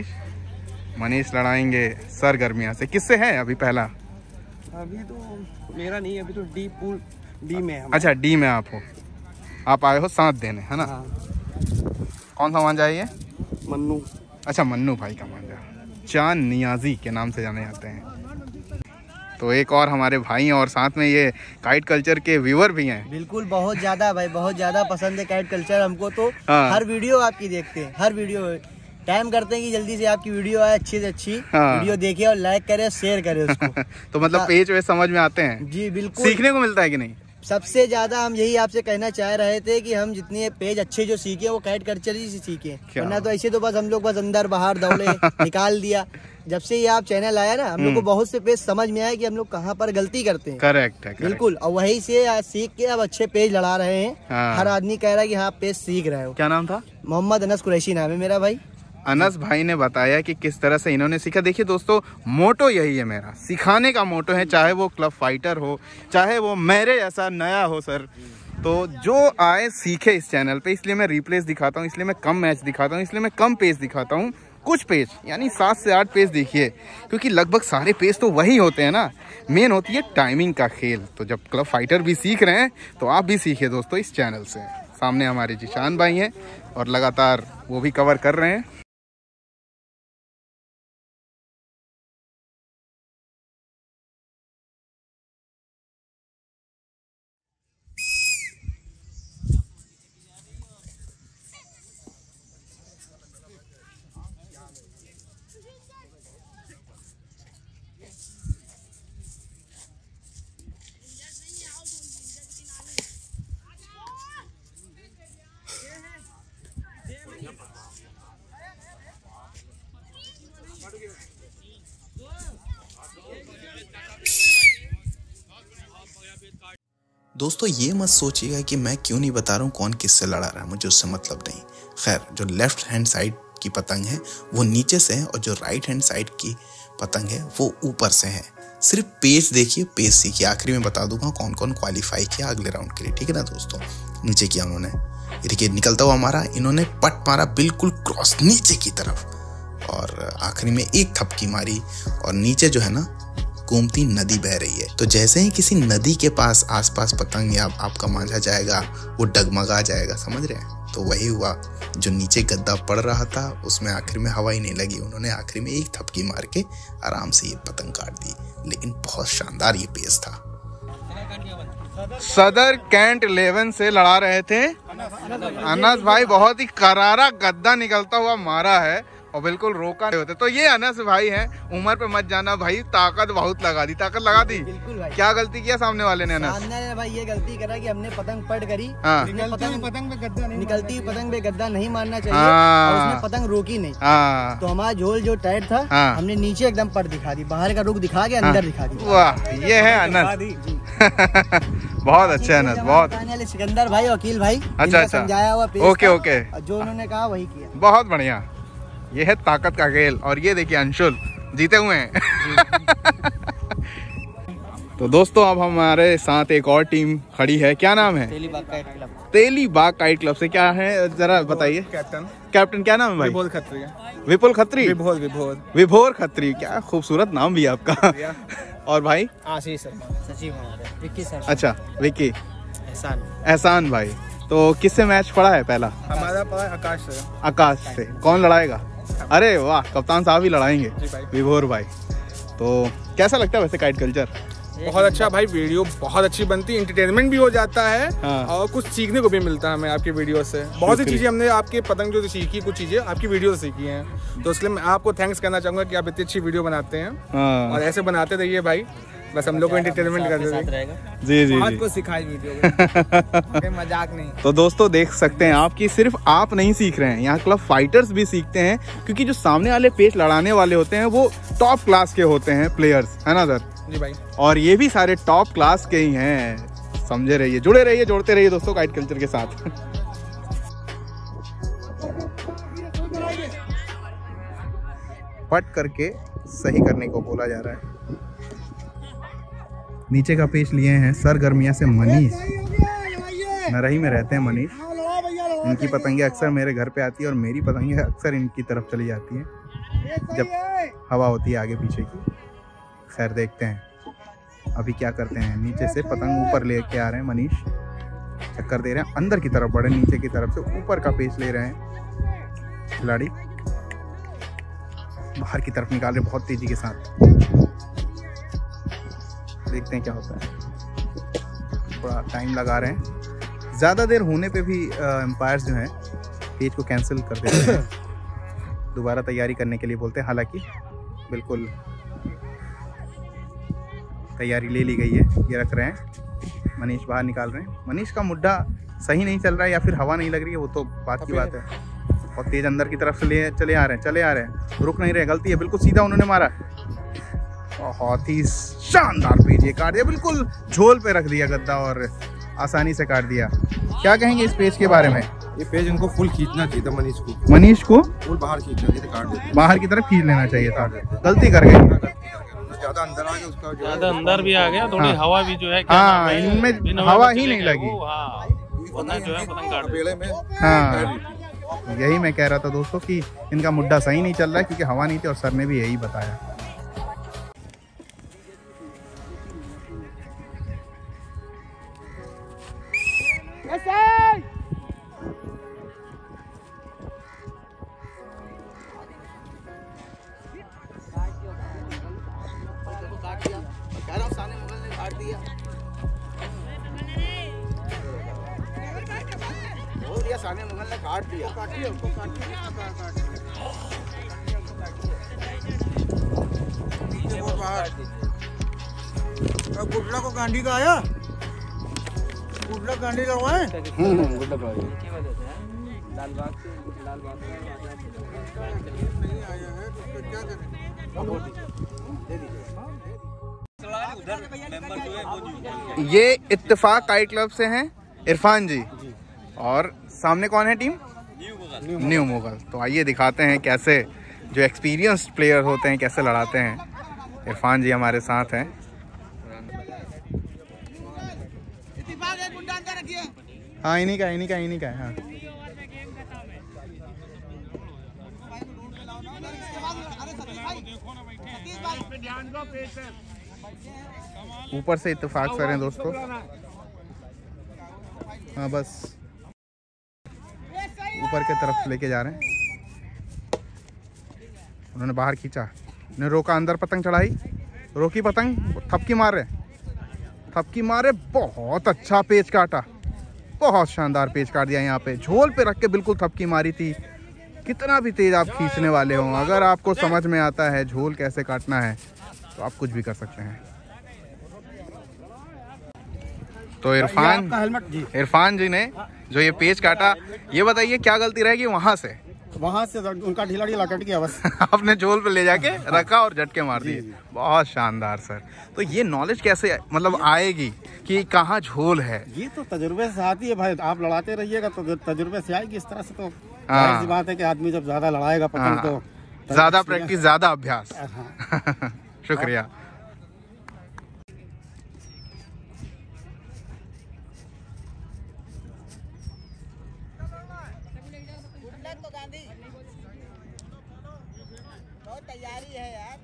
मनीष लड़ाएंगे सरगर्मियाँ से। किससे है अभी पहला? अभी तो मेरा नहीं, अभी तो डी पूल डी में है। अच्छा, डी में आप हो, आप आए हो साथ देने, है ना? हाँ। कौन सा मांझा है ये? मन्नू। अच्छा, मन्नू भाई का मांझा, चांद नियाजी के नाम से जाने जाते हैं। तो एक और हमारे भाई हैं और साथ में ये काइट कल्चर के व्यूअर भी हैं। बिल्कुल, बहुत ज्यादा भाई, बहुत ज्यादा पसंद है काइट कल्चर हमको। तो हर वीडियो आपकी देखते हैं, हर वीडियो टाइम करते हैं कि जल्दी से आपकी वीडियो आए, अच्छी से अच्छी वीडियो देखिए और लाइक करे, शेयर करे उसको। तो मतलब पेज वे समझ में आते हैं? जी बिल्कुल। सीखने को मिलता है कि नहीं? सबसे ज्यादा हम यही आपसे कहना चाह रहे थे कि हम जितने पेज अच्छे जो सीखे वो काइट कल्चर ही से सीखे, वरना तो ऐसे तो बस हम लोग बस अंदर बाहर दौड़े निकाल दिया। जब से ये आप चैनल आया ना, हम लोग को बहुत से पेज समझ में आया कि हम लोग कहाँ पर गलती करते हैं। करेक्ट है, बिल्कुल। और वही से सीख के अब अच्छे पेज लड़ा रहे हैं। हर आदमी कह रहा है कि हाँ पेज सीख रहे हो। क्या नाम था? मोहम्मद अनस कुरैशी नाम है मेरा भाई। अनस भाई ने बताया कि किस तरह से इन्होंने सीखा। देखिए दोस्तों, मोटो यही है मेरा, सिखाने का मोटो है, चाहे वो क्लब फाइटर हो, चाहे वो मेरे ऐसा नया हो सर। तो जो आए सीखे इस चैनल पे, इसलिए मैं रिप्लेस दिखाता हूँ, इसलिए मैं कम मैच दिखाता हूँ, इसलिए मैं कम पेज दिखाता हूँ। कुछ पेज यानी 7 से 8 पेज देखिए, क्योंकि लगभग सारे पेज तो वही होते हैं ना। मेन होती है टाइमिंग का खेल। तो जब क्लब फाइटर भी सीख रहे हैं तो आप भी सीखिए दोस्तों इस चैनल से। सामने हमारे जिशान भाई हैं और लगातार वो भी कवर कर रहे हैं। दोस्तों ये मत सोचिएगा कि मैं क्यों नहीं बता रहा हूँ कौन किससे लड़ा रहा है, मुझे उससे मतलब नहीं। खैर, जो लेफ्ट हैंड साइड की पतंग है वो नीचे से है और जो राइट हैंड साइड की पतंग है वो ऊपर से है। सिर्फ पेज देखिए, पेज सीखिए। आखिरी में बता दूंगा कौन कौन क्वालिफाई किया अगले राउंड के लिए, ठीक है ना दोस्तों। नीचे किया उन्होंने, ये देखिए निकलता हुआ मारा, इन्होंने पट मारा बिल्कुल क्रॉस नीचे की तरफ, और आखिरी में एक थपकी मारी और नीचे जो है ना गोमती नदी बह रही है। तो जैसे ही किसी नदी के पास आसपास पतंग या आपका मांझा जाएगा वो डगमगा जाएगा, समझ रहे हैं? तो वही हुआ, जो नीचे गद्दा पड़ रहा था उसमें आखिर में हवा ही नहीं लगी, उन्होंने आखिर में एक थपकी मार के आराम से ये पतंग काट दी। लेकिन बहुत शानदार ये पेस था। सदर कैंट 11 से लड़ा रहे थे अनस भाई, बहुत ही करारा गद्दा निकलता हुआ मारा है और बिल्कुल रोका नहीं होते। तो ये अनस भाई है, उम्र पे मत जाना भाई, ताकत बहुत लगा दी, ताकत लगा दी। बिल्कुल भाई। क्या गलती किया सामने वाले ने? अनस सामने ने भाई ये गलती करा कि हमने पतंग पट करी। हाँ। निकलती पतंग पे गद्दा नहीं मारना चाहिए। और उसने पतंग रोकी नहीं। तो हमारा झोल जो टाइट था, हमने नीचे एकदम पट दिखा दी, बाहर का रुख दिखा के अंदर दिखा दी। वाह, ये है अनस। बहुत अच्छा अनस, बहुत। सिकंदर भाई, वकील भाई, अच्छा समझाया हुआ। ओके ओके, जो उन्होंने कहा वही किया। बहुत बढ़िया। ये है ताकत का खेल। और ये देखिए अंशुल जीते हुए हैं। तो दोस्तों अब हमारे साथ एक और टीम खड़ी है। क्या नाम है? Telibagh kite club. Telibagh kite club से क्या है जरा बताइए। कैप्टन क्या नाम है भाई? विभोर खत्री। विपुल खत्री। विभोर खत्री। क्या खूबसूरत नाम भी है आपका। और भाई? आशीष सचिव हमारे। विक्की सर। अच्छा विक्की। एहसान भाई। तो किससे मैच पड़ा है पहला? हमारा पड़ा आकाश से। आकाश से। कौन लड़ाएगा? अरे वाह, कप्तान साहब ही लड़ाएंगे, विभोर भाई। तो कैसा लगता है वैसे काइट कल्चर? बहुत अच्छा भाई, वीडियो बहुत अच्छी बनती है, एंटरटेनमेंट भी हो जाता है। हाँ। और कुछ सीखने को भी मिलता है हमें आपके वीडियो से। बहुत सी चीजें हमने आपके पतंग जो सीखी, कुछ चीजें आपकी वीडियो से सीखी हैं। तो इसलिए मैं आपको थैंक्स करना चाहूंगा कि आप इतनी अच्छी वीडियो बनाते हैं। हाँ। और ऐसे बनाते रहिए भाई, बस हम लोग को एंटरटेनमेंट कर देंगे। जी बहुत कुछ सिखाई वीडियो। मजाक नहीं। तो दोस्तों देख सकते हैं आप कि सिर्फ आप नहीं सीख रहे हैं, यहाँ क्लब फाइटर्स भी सीखते हैं, क्योंकि जो सामने वाले पेच लड़ाने वाले होते हैं वो टॉप क्लास के होते हैं प्लेयर्स, है ना सर? जी भाई। और ये भी सारे टॉप क्लास के ही हैं। समझे रहिए, जुड़े रहिए, जोड़ते रहिए दोस्तों काइट कल्चर के साथ। पट करके सही करने को बोला जा रहा है। नीचे का पेच लिए हैं सरगर्मिया से मनीष। नरही में रहते हैं मनीष। इनकी पतंगे अक्सर मेरे घर पे आती है और मेरी पतंगे अक्सर इनकी तरफ चली जाती हैं जब हवा होती है आगे पीछे की। खैर देखते हैं अभी क्या करते हैं। नीचे से पतंग ऊपर लेके आ रहे हैं मनीष, चक्कर दे रहे हैं, अंदर की तरफ बढ़े, नीचे की तरफ से ऊपर का पेच ले रहे हैं खिलाड़ी, बाहर की तरफ निकाल रहे बहुत तेजी के साथ। देखते हैं क्या होता है। थोड़ा टाइम लगा रहे हैं, ज़्यादा देर होने पे भी एम्पायर्स जो हैं पेज को कैंसिल कर देते हैं, दोबारा तैयारी करने के लिए बोलते हैं। हालांकि बिल्कुल तैयारी ले ली गई है। ये रख रहे हैं, मनीष बाहर निकाल रहे हैं। मनीष का मुड्ढा सही नहीं चल रहा है या फिर हवा नहीं लग रही है, वो तो बात की बात है। और तेज अंदर की तरफ से चले आ रहे हैं, रुक नहीं रहे। गलती है, बिल्कुल सीधा उन्होंने मारा। बहुत ही शानदार पेज ये काट दिया, बिल्कुल झोल पे रख दिया गद्दा और आसानी से काट दिया। क्या कहेंगे इस पेज के बारे में? ये पेज उनको फुल खींचना चाहिए था मनीष को फुल बाहर खींचना चाहिए, काट देते। बाहर की तरफ खींच लेना चाहिए था, गलती कर गए। ज्यादा अंदर आ गया, उसका ज्यादा अंदर भी आ गया, थोड़ी हवा भी जो है हाँ इनमें हवा ही नहीं लगी। वरना जो है पतंग काट पेड़े में। हाँ यही मैं कह रहा था दोस्तों कि इनका मुड्ढा सही नहीं चल रहा है क्योंकि हवा नहीं थी, और सर ने भी यही बताया। साने मुगल ने काट दिया। गुडला को गांधी का आया, गुडला गांधी लगवाए। ये इत्तेफाक काइट क्लब से हैं इरफान जी, और सामने कौन है टीम? न्यू मुगल। तो आइए दिखाते हैं कैसे जो एक्सपीरियंस्ड प्लेयर होते हैं कैसे लड़ाते हैं। इरफान जी हमारे साथ हैं। हाँ इन्हीं का है। हाँ ऊपर से इत्तेफाक सर हैं दोस्तों। हाँ बस ऊपर की तरफ लेके जा रहे हैं। उन्होंने बाहर खींचा, उन्होंने रोका, अंदर पतंग चढ़ाई, रोकी पतंग, थपकी मारे। बहुत अच्छा पेच काटा, बहुत शानदार पेच काट दिया। यहाँ पे झोल पे रख के बिल्कुल थपकी मारी थी, कितना भी तेज आप खींचने वाले हो, अगर आपको समझ में आता है झोल कैसे काटना है तो आप कुछ भी कर सकते हैं। तो इरफान जी ने जो ये पेच काटा, ये बताइए क्या गलती रहेगी वहां से उनका ढीला ढीला कट गया बस। अपने झोल पे ले जाके रखा और झटके मार दिए। बहुत शानदार सर। तो ये नॉलेज कैसे मतलब आएगी कि कहाँ झोल है? ये तो तजुर्बे से आती है भाई, आप लड़ाते रहिएगा तो तजुर्बे से आएगी। इस तरह से तो ऐसी बात है कि आदमी जब ज्यादा लड़ाएगा पतंग तो ज्यादा प्रैक्टिस ज्यादा अभ्यास। शुक्रिया। तैयारी है यार।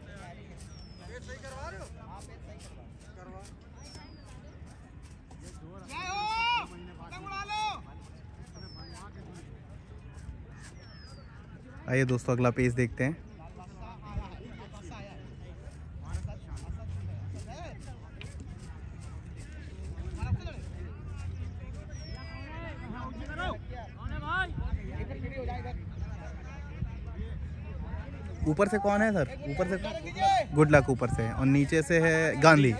आइए दोस्तों अगला पेज देखते हैं। ऊपर से कौन है सर? ऊपर से गुड लक ऊपर से, और नीचे से है गांधी।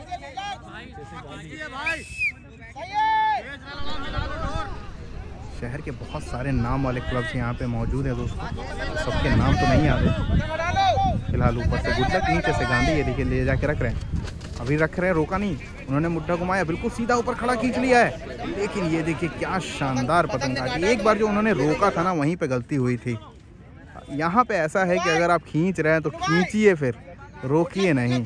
शहर के बहुत सारे नाम वाले क्लब्स यहाँ पे मौजूद हैं दोस्तों, सबके नाम तो नहीं आते फिलहाल। ऊपर से गुड लक, नीचे से गांधी। ये देखिए ले जाके रख रहे हैं, अभी रख रहे हैं, रोका नहीं उन्होंने, मुद्दा घुमाया बिल्कुल सीधा ऊपर खड़ा खींच लिया है। लेकिन ये देखिए क्या शानदार पतंग काटी। एक बार जो उन्होंने रोका था ना, वहीं पे गलती हुई थी। यहाँ पे ऐसा है कि अगर आप खींच रहे हैं तो खींचिए, फिर रोकिए नहीं।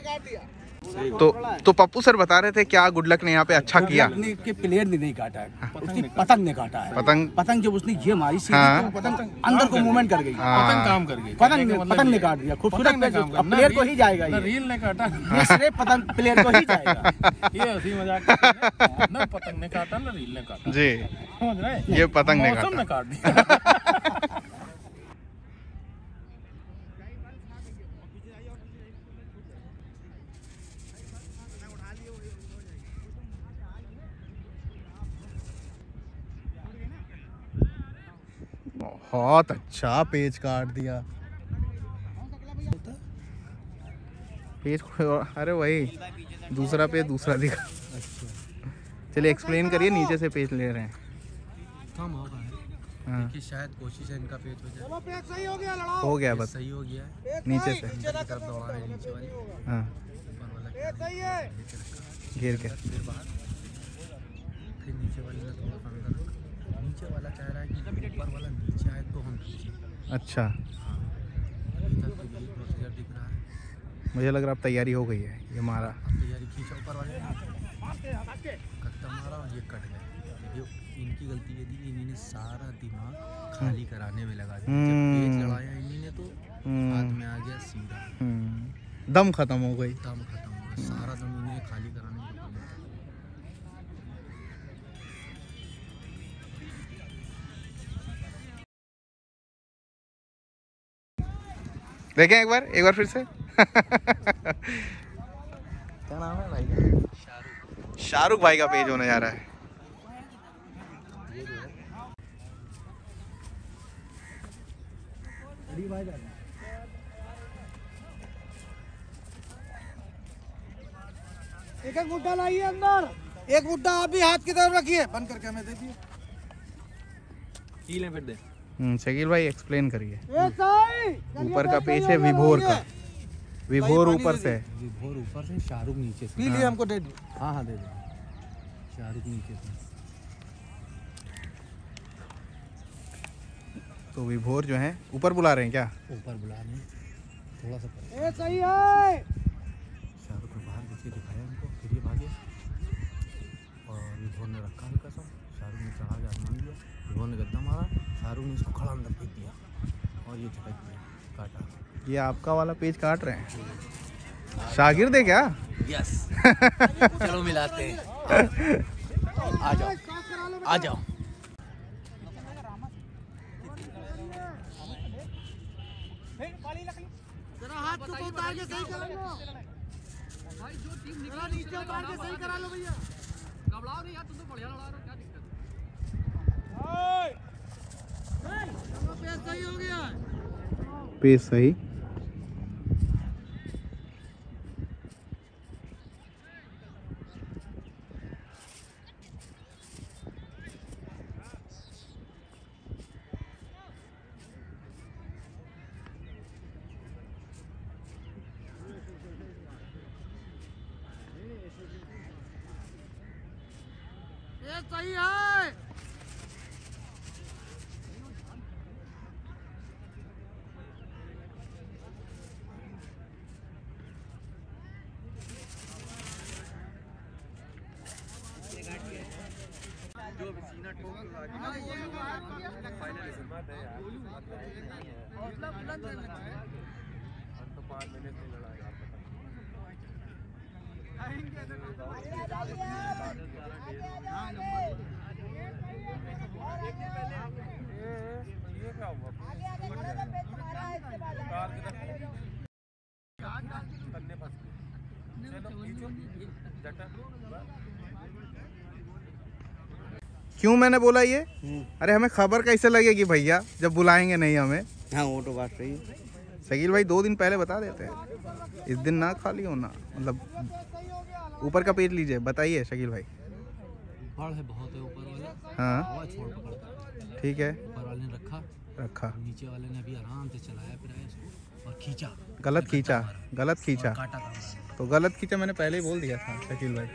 तो पप्पू सर बता रहे थे क्या गुड लक ने यहाँ पे अच्छा किया? के प्लेयर ने नहीं काटा है, उसने पतंग ने काटा है। पतंग जब उसने ये मारी सीधी तो पतंग अंदर को मूवमेंट कर गई, पतंग काम कर गई, पतंग ने काट दिया। खूबसूरत प्लेयर को ही जाएगा, रील ने काटा, सिर्फ पतंग प्लेयर को ही जाएगा। ये हंसी मजाक ना, पतंग ने काटा ना रील ने काटा जी, समझ रहे? ये पतंग ने काट दिया। बहुत अच्छा पेज काट दिया। पेज अरे वही दूसरा पेज दूसरा दिखा। चलिए एक्सप्लेन करिए, नीचे से पेज ले रहे हैं। देखिए शायद कोशिश है इनका पेज हो जाए। सही हो गया, हो गया बस, सही हो गया है। नीचे से तरफ दौड़ा रहे नीचे वाली, हाँ घेर के फिर नीचे वाली ने थोड़ा अंदर, नीचे वाला कह रहा है कि ऊपर वाला नीचे आए तो हम खींचे। अच्छा, अभी तक तो यही प्रोसीजर दिख रहा है। मुझे लग रहा है अब तैयारी हो गई है। ये मारा, तैयारी खींचा ऊपर वाले कट्टा मारा और ये कट गया। ये इनकी गलती ये थी कि इन्होंने सारा दिमाग खाली कराने में लगा दिया। जब पेज लड़ाया इन्होंने तो हाथ में आ गया सीधा, दम खत्म हो गई। दम खत्म हो गया, सारा दम इन्हें खाली कराने में। देखें एक बार फिर से। क्या नाम है भाई का? शाहरुख भाई का पेज होने जा रहा है। एक एक मुद्दा लाइए अंदर, एक मुद्दा आप भी हाथ की तरफ रखिए, बंद करके हमें दे दिए। फिर दे। शकील भाई एक्सप्लेन करिए। ऊपर का पेज है विभोर का, विभोर ऊपर से, विभोर ऊपर से, शाहरुख नीचे से। पीलिए हमको दे दो। हाँ हाँ दे दो, शाहरुख नीचे से। तो विभोर जो है ऊपर बुला रहे हैं क्या? ऊपर बुला रहे हैं, थोड़ा सा सही है। शाहरुख ने बाहर पीछे दिखाया उनको, फिर ये भागे और विभोर ने रखा हल्का सा, शाहरुख ने चढ़ा के आसमान दिया, विभोर ने गद्दा मारा, शाहरुख ने इसको खड़ा अंदर फेंक दिया और ये झटक दिया, काटा। ये आपका वाला पेज काट रहे हैं? शागिर्द है क्या? यस। चलो मिलाते हैं। आ जाओ आ जाओ। हाथ को उतार के सही करा लो भाई, जो टीम निकला नीचे उतार के सही करा लो भैया। घबराओ नहीं यार, तुम तो बढ़िया लड़ा रहे हो, क्या दिक्कत है? पेस सही। सही है। क्यों मैंने बोला ये? अरे हमें खबर कैसे लगेगी भैया जब बुलाएंगे नहीं हमें? हाँ वो तो बात सही है। शकील भाई 2 दिन पहले बता देते हैं, इस दिन ना खाली होना। मतलब ऊपर का पेज लीजिए, बताइए शकील भाई। बड़ है बहुत है ऊपर वाला। हाँ ठीक है। ऊपर वाले ने रखा, नीचे वाले ने अभी आराम से चलाया फिराया इसको और खींचा। गलत खींचा तो गलत खींचा, मैंने पहले ही बोल दिया था शकील भाई।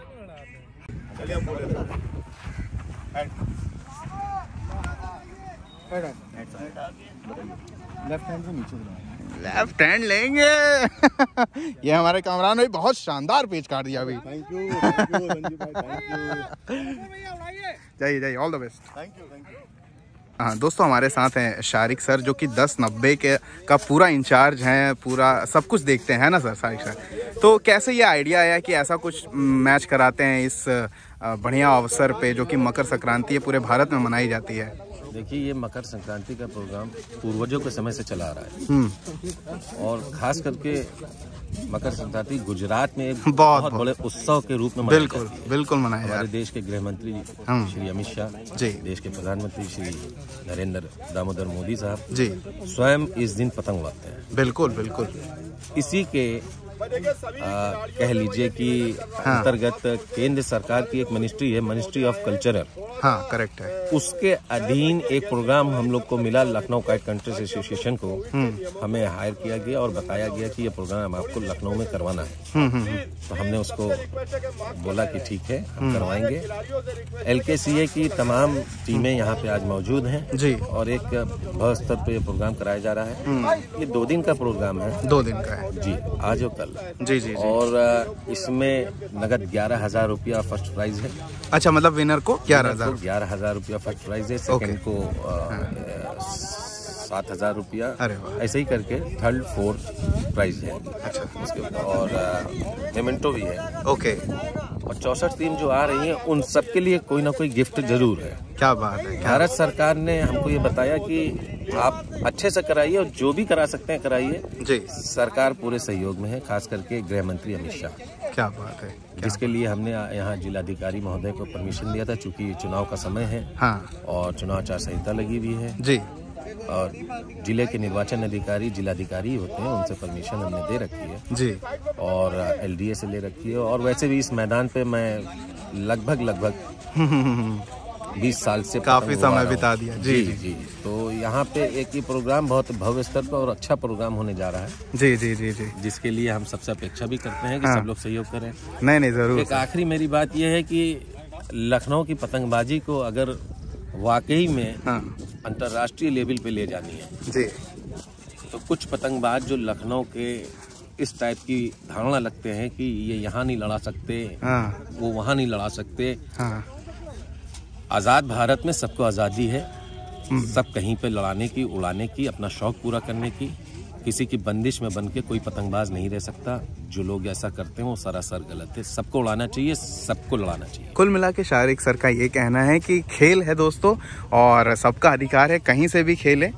लेफ्ट हैंड लेंगे। ये हमारे कामरान भाई बहुत शानदार पेज काट दिया अभी। थैंक यू जाइए all the best. Thank you. हाँ दोस्तों, हमारे साथ हैं शारिक सर जो कि 10-90 का पूरा इंचार्ज हैं, पूरा सब कुछ देखते हैं ना सर शारिक सर। तो कैसे ये आइडिया आया कि ऐसा कुछ मैच कराते हैं इस बढ़िया अवसर पे जो कि मकर संक्रांति है, पूरे भारत में मनाई जाती है? देखिए, ये मकर संक्रांति का प्रोग्राम पूर्वजों के समय से चला आ रहा है और खास करके मकर संक्रांति गुजरात में एक बहुत बड़े उत्सव के रूप में बिल्कुल मनाया। हमारे देश के गृह मंत्री श्री अमित शाह जी, देश के प्रधानमंत्री श्री नरेंद्र दामोदर मोदी साहब जी स्वयं इस दिन पतंग उड़ाते हैं। बिल्कुल। इसी के कह लीजिए कि अंतर्गत केंद्र सरकार की एक मिनिस्ट्री है, मिनिस्ट्री ऑफ कल्चर। हाँ करेक्ट है। उसके अधीन एक प्रोग्राम हम लोग को मिला, लखनऊ काइट कंट्रीज एसोसिएशन को हमें हायर किया गया और बताया गया कि ये प्रोग्राम आपको लखनऊ में करवाना है। तो हमने उसको बोला कि ठीक है, हम करवाएंगे। LKCA की तमाम टीमें यहाँ पे आज मौजूद हैं जी और एक भव्य स्तर पे ये प्रोग्राम कराया जा रहा है। ये 2 दिन का प्रोग्राम है। 2 दिन का है जी, आज और कल। जी। और इसमें नगद 11,000 रुपया फर्स्ट प्राइज है। अच्छा, मतलब विनर को 11,000 रुपया फर्स्ट प्राइज है, सेकंड को 7,000 रुपया, ऐसे ही करके थर्ड 4th प्राइज है। अच्छा, इसके और पेमेंटो भी है। ओके। और 64 टीम जो आ रही है उन सबके लिए कोई ना कोई गिफ्ट जरूर है। क्या बात है। भारत सरकार ने हमको ये बताया कि आप अच्छे से कराइए और जो भी करा सकते हैं कराइए जी। सरकार पूरे सहयोग में है, खास करके गृह मंत्री अमित शाह। क्या बात है। जिसके लिए हमने यहाँ जिलाधिकारी महोदय को परमिशन दिया था, चूंकि चुनाव का समय है और चुनाव आचार संहिता लगी हुई है जी। और जिले के निर्वाचन अधिकारी जिलाधिकारी होते हैं, उनसे परमिशन हमने दे रखी है जी और LDA से ले रखी है। और वैसे भी इस मैदान पे मैं लगभग 20 साल से काफी समय बिता दिया जी। तो यहाँ पे एक ही प्रोग्राम बहुत भव्य स्तर पर और अच्छा प्रोग्राम होने जा रहा है जी। जिसके लिए हम सबसे अपेक्षा भी करते हैं कि सब लोग सहयोग करें। नहीं जरूर। एक आखिरी मेरी बात यह है कि लखनऊ की पतंगबाजी को अगर वाकई में अंतर्राष्ट्रीय लेवल पे ले जानी है जी, तो कुछ पतंगबाज जो लखनऊ के इस टाइप की धारणा लगते हैं कि ये यहाँ नहीं लड़ा सकते, वो वहाँ नहीं लड़ा सकते। आज़ाद भारत में सबको आज़ादी है, सब कहीं पे लड़ाने की, उड़ाने की, अपना शौक पूरा करने की। किसी की बंदिश में बन के कोई पतंगबाज नहीं रह सकता। जो लोग ऐसा करते हैं वो सरासर गलत है। सबको उड़ाना चाहिए, सबको लड़ाना चाहिए। कुल मिला के शारिक सर का ये कहना है कि खेल है दोस्तों और सबका अधिकार है कहीं से भी खेले।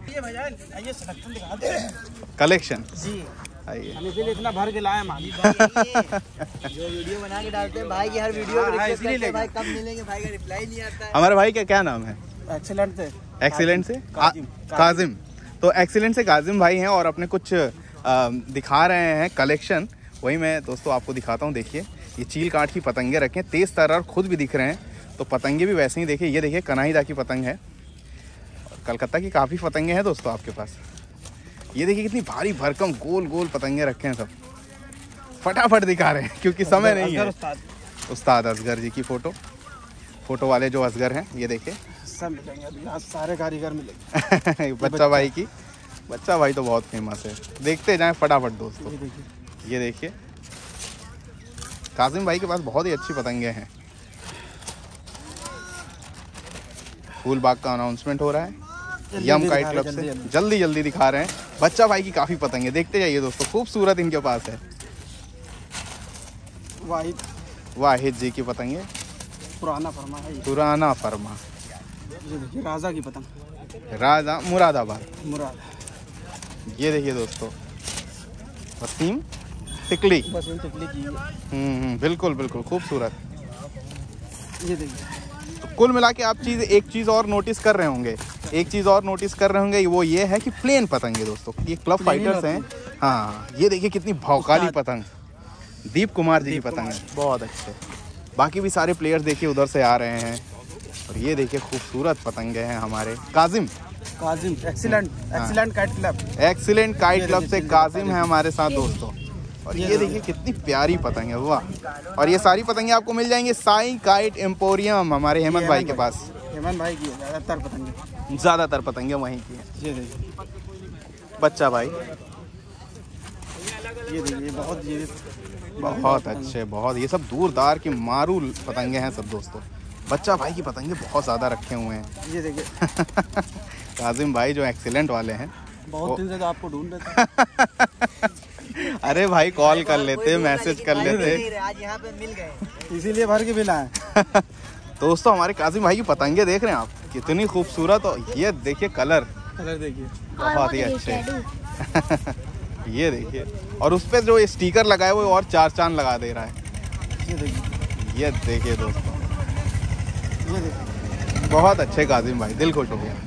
कलेक्शन जी, इसीलिए इतना भर के लाया मालिक। जो वीडियो बना के डालते हैं भाई की हर वीडियो में रिक्वेस्ट करते हैं भाई कब मिलेंगे, भाई का रिप्लाई नहीं आता है। हमारे भाई का क्या नाम है? एक्सीलेंट एक्सीलेंट से काजिम। तो एक्सीलेंट से काजिम भाई हैं और अपने कुछ दिखा रहे हैं कलेक्शन, वही मैं दोस्तों आपको दिखाता हूँ। देखिए ये चील काट की पतंगे रखे हैं, तेज़ तर्रार खुद भी दिख रहे हैं, तो पतंगे भी वैसे ही देखिए। ये देखिए कनाहीदा की पतंग है, कलकत्ता की काफ़ी पतंगे हैं दोस्तों आपके पास। ये देखिए कितनी भारी भरकम गोल गोल पतंगे रखे हैं, सब फटाफट दिखा रहे हैं क्योंकि समय नहीं है। उस्ताद असगर जी की फोटो वाले जो असगर हैं, ये देखिए सब मिलेंगे, सारे कारीगर मिलेंगे। बच्चा भाई तो बहुत फेमस है, देखते जाएं फटाफट दोस्तों। ये देखिए काजिम भाई के पास बहुत ही अच्छी पतंगे हैं। फूल बाग का अनाउंसमेंट हो रहा है यम काइट क्लब से, जल्दी दिखा रहे हैं। बच्चा भाई की काफी पतंगे, देखते जाइए दोस्तों, खूबसूरत इनके पास है। वाहिद जी की पतंगे, पुराना फरमा है, पुराना फरमा। ये देखिए राजा की पतंग, राजा मुरादाबाद। ये देखिए दोस्तों वसीम टिकली की। बिल्कुल खूबसूरत। ये देखिए तो कुल मिला के आप एक चीज़ और नोटिस कर रहे होंगे, वो ये है कि प्लेन पतंगे दोस्तों, ये क्लब फाइटर्स हैं। हाँ ये देखिए कितनी भौकाली पतंग, दीप कुमार जी की पतंग है, बहुत अच्छे। बाकी भी सारे प्लेयर्स देखिए उधर से आ रहे हैं। और ये देखिए खूबसूरत पतंगे हैं हमारे काजिम एक्सीलेंट काइट क्लब से काजिम है हमारे साथ दोस्तों। और ये देखिए कितनी प्यारी पतंग है, वाह। और ये सारी पतंगे आपको मिल जाएंगे साई काइट एम्पोरियम हमारे हेमंत भाई के पास। हेमंत भाई की ज़्यादातर पतंगे वहीं की हैं। ये देखिए बच्चा भाई, ये देखिए बहुत अच्छे, बहुत। ये सब दूरदार की मारू पतंगे हैं सब दोस्तों। बच्चा भाई की पतंगे बहुत ज़्यादा रखे हुए हैं। ये देखिए काजिम भाई जो एक्सीलेंट वाले हैं, बहुत दिन से तो आपको ढूंढ रहे थे। अरे भाई कॉल कर लेते, मैसेज कर लेते, आज यहाँ पे मिल गए, इसीलिए भर के मिला है। दोस्तों हमारे काजिम भाई की पतंगे देख रहे हैं आप, कितनी खूबसूरत। और ये देखिए कलर देखिए बहुत ही अच्छे। ये देखिए, और उस पर जो स्टिकर लगाए वो और 4 चांद लगा दे रहा है। ये देखिए दोस्तों, बहुत अच्छे काजिम भाई, दिल खुश हो गया।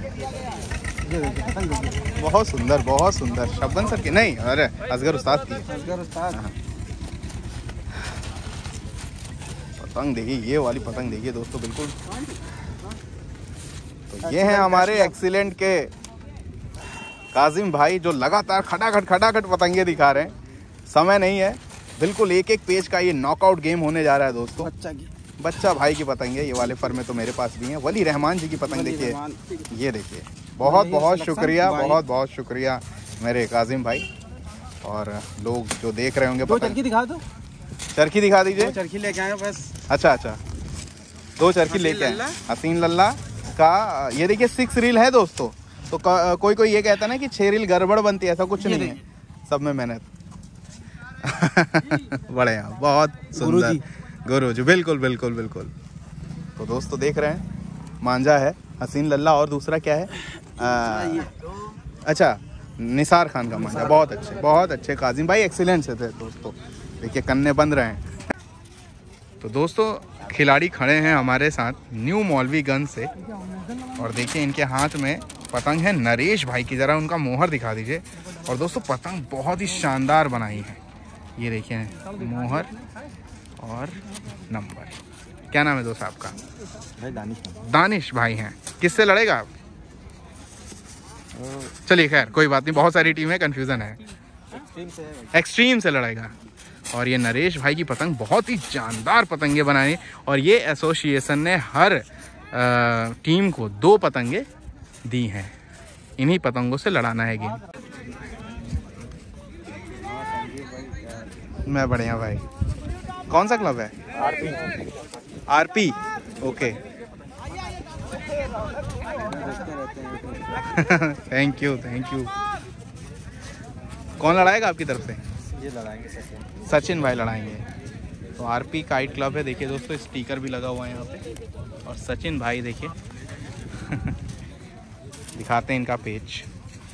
बहुत सुंदर। शब्बन सर की नहीं, अरे असगर उस्ताद की। पतंग देखिए, ये वाली पतंग देखिए दोस्तों, बिल्कुल। तो ये हैं हमारे एक्सीलेंट के काजिम भाई जो लगातार खटाखट पतंगे दिखा रहे हैं। समय नहीं है, बिल्कुल एक पेज का ये नॉकआउट गेम होने जा रहा है दोस्तों। बच्चा भाई की पतंगे, ये वाले फर में तो मेरे पास भी हैं। वली रहमान जी की पतंग देखिए, ये देखिए। बहुत शुक्रिया मेरे काजिम भाई। और लोग जो देख रहे होंगे, चरखी दिखा दो, चरखी दिखा दीजिए। चरखी लेके आए बस। अच्छा 2 चरखी लेके आए। हसीन लल्ला का ये देखिए 6 रील है दोस्तों। तो कोई ये कहता ना कि 6 रील गड़बड़ बनती है, ऐसा कुछ नहीं है, सब में मेहनत। बढ़िया, बहुत सुंदर गुरुजी, बिल्कुल। तो दोस्तों देख रहे हैं, मांझा है हसीन लल्ला और दूसरा क्या है, अच्छा निसार खान का मांझा। बहुत अच्छे काजिम भाई एक्सीलेंट से थे दोस्तों। देखिए कन्ने बंद रहे हैं। तो दोस्तों खिलाड़ी खड़े हैं हमारे साथ न्यू मौलवीगंज से, और देखिए इनके हाथ में पतंग है नरेश भाई की, ज़रा उनका मोहर दिखा दीजिए। और दोस्तों पतंग बहुत ही शानदार बनाई है, ये देखिए मोहर और नंबर। क्या नाम है दोस्त आपका? दानिश भाई हैं। किससे लड़ेगा आप? चलिए खैर कोई बात नहीं, बहुत सारी टीमें, कन्फ्यूज़न है। एक्सट्रीम से लड़ेगा। और ये नरेश भाई की पतंग बहुत ही जानदार पतंगे बनाई, और ये एसोसिएशन ने हर टीम को 2 पतंगे दी हैं। इन्हीं पतंगों से लड़ाना है गेम। मैं बढ़िया भाई। कौन सा क्लब है? आरपी। Okay thank you. कौन लड़ाएगा आपकी तरफ से? ये लड़ाएंगे सचिन भाई लड़ाएंगे। तो आरपी काइट क्लब है, देखिए दोस्तों स्टिकर भी लगा हुआ है यहाँ पे। और सचिन भाई देखिए दिखाते हैं इनका पेज।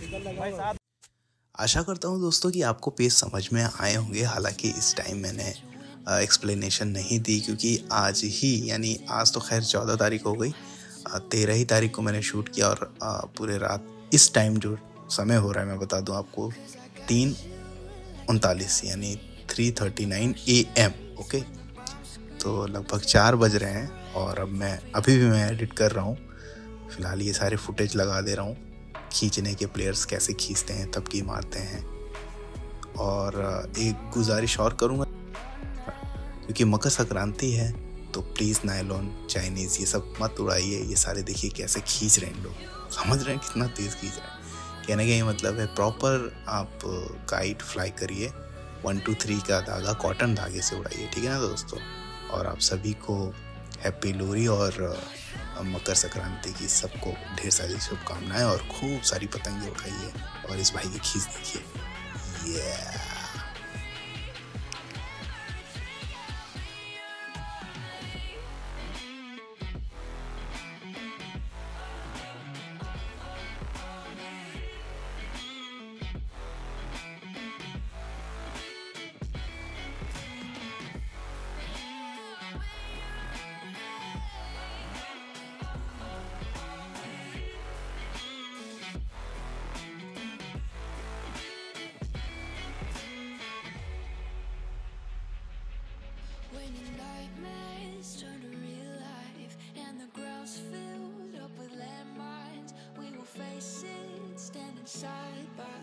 आशा करता हूँ दोस्तों कि आपको पेज समझ में आए होंगे। हालांकि इस टाइम मैंने एक्सप्लेनेशन नहीं दी क्योंकि आज ही, यानी आज तो खैर 14 तारीख हो गई, 13 तारीख को मैंने शूट किया और पूरे रात इस टाइम जो समय हो रहा है मैं बता दूं आपको 3:39 यानी 3:39 AM। ओके, तो लगभग 4 बज रहे हैं और अब अभी भी मैं एडिट कर रहा हूँ। फिलहाल ये सारे फुटेज लगा दे रहा हूँ, खींचने के प्लेयर्स कैसे खींचते हैं, तबकी मारते हैं। और एक गुजारिश और करूँगा, क्योंकि मकर संक्रांति है तो प्लीज़ नायलॉन, चाइनीज़ ये सब मत उड़ाइए। ये सारे देखिए कैसे खींच रहे हैं लोग, समझ रहे हैं कितना तेज़ खींच रहे हैं। कहने का ये मतलब है प्रॉपर आप काइट फ्लाई करिए, 1 2 3 का धागा कॉटन धागे से उड़ाइए, ठीक है ना दोस्तों। और आप सभी को हैप्पी लोहड़ी और मकर संक्रांति की सबको ढेर सारी शुभकामनाएं और खूब सारी पतंगे उड़ाइए और इस भाई की खींच देखिए। When your nightmares turn to real life and the ground's filled up with landmines, we will face it standing side by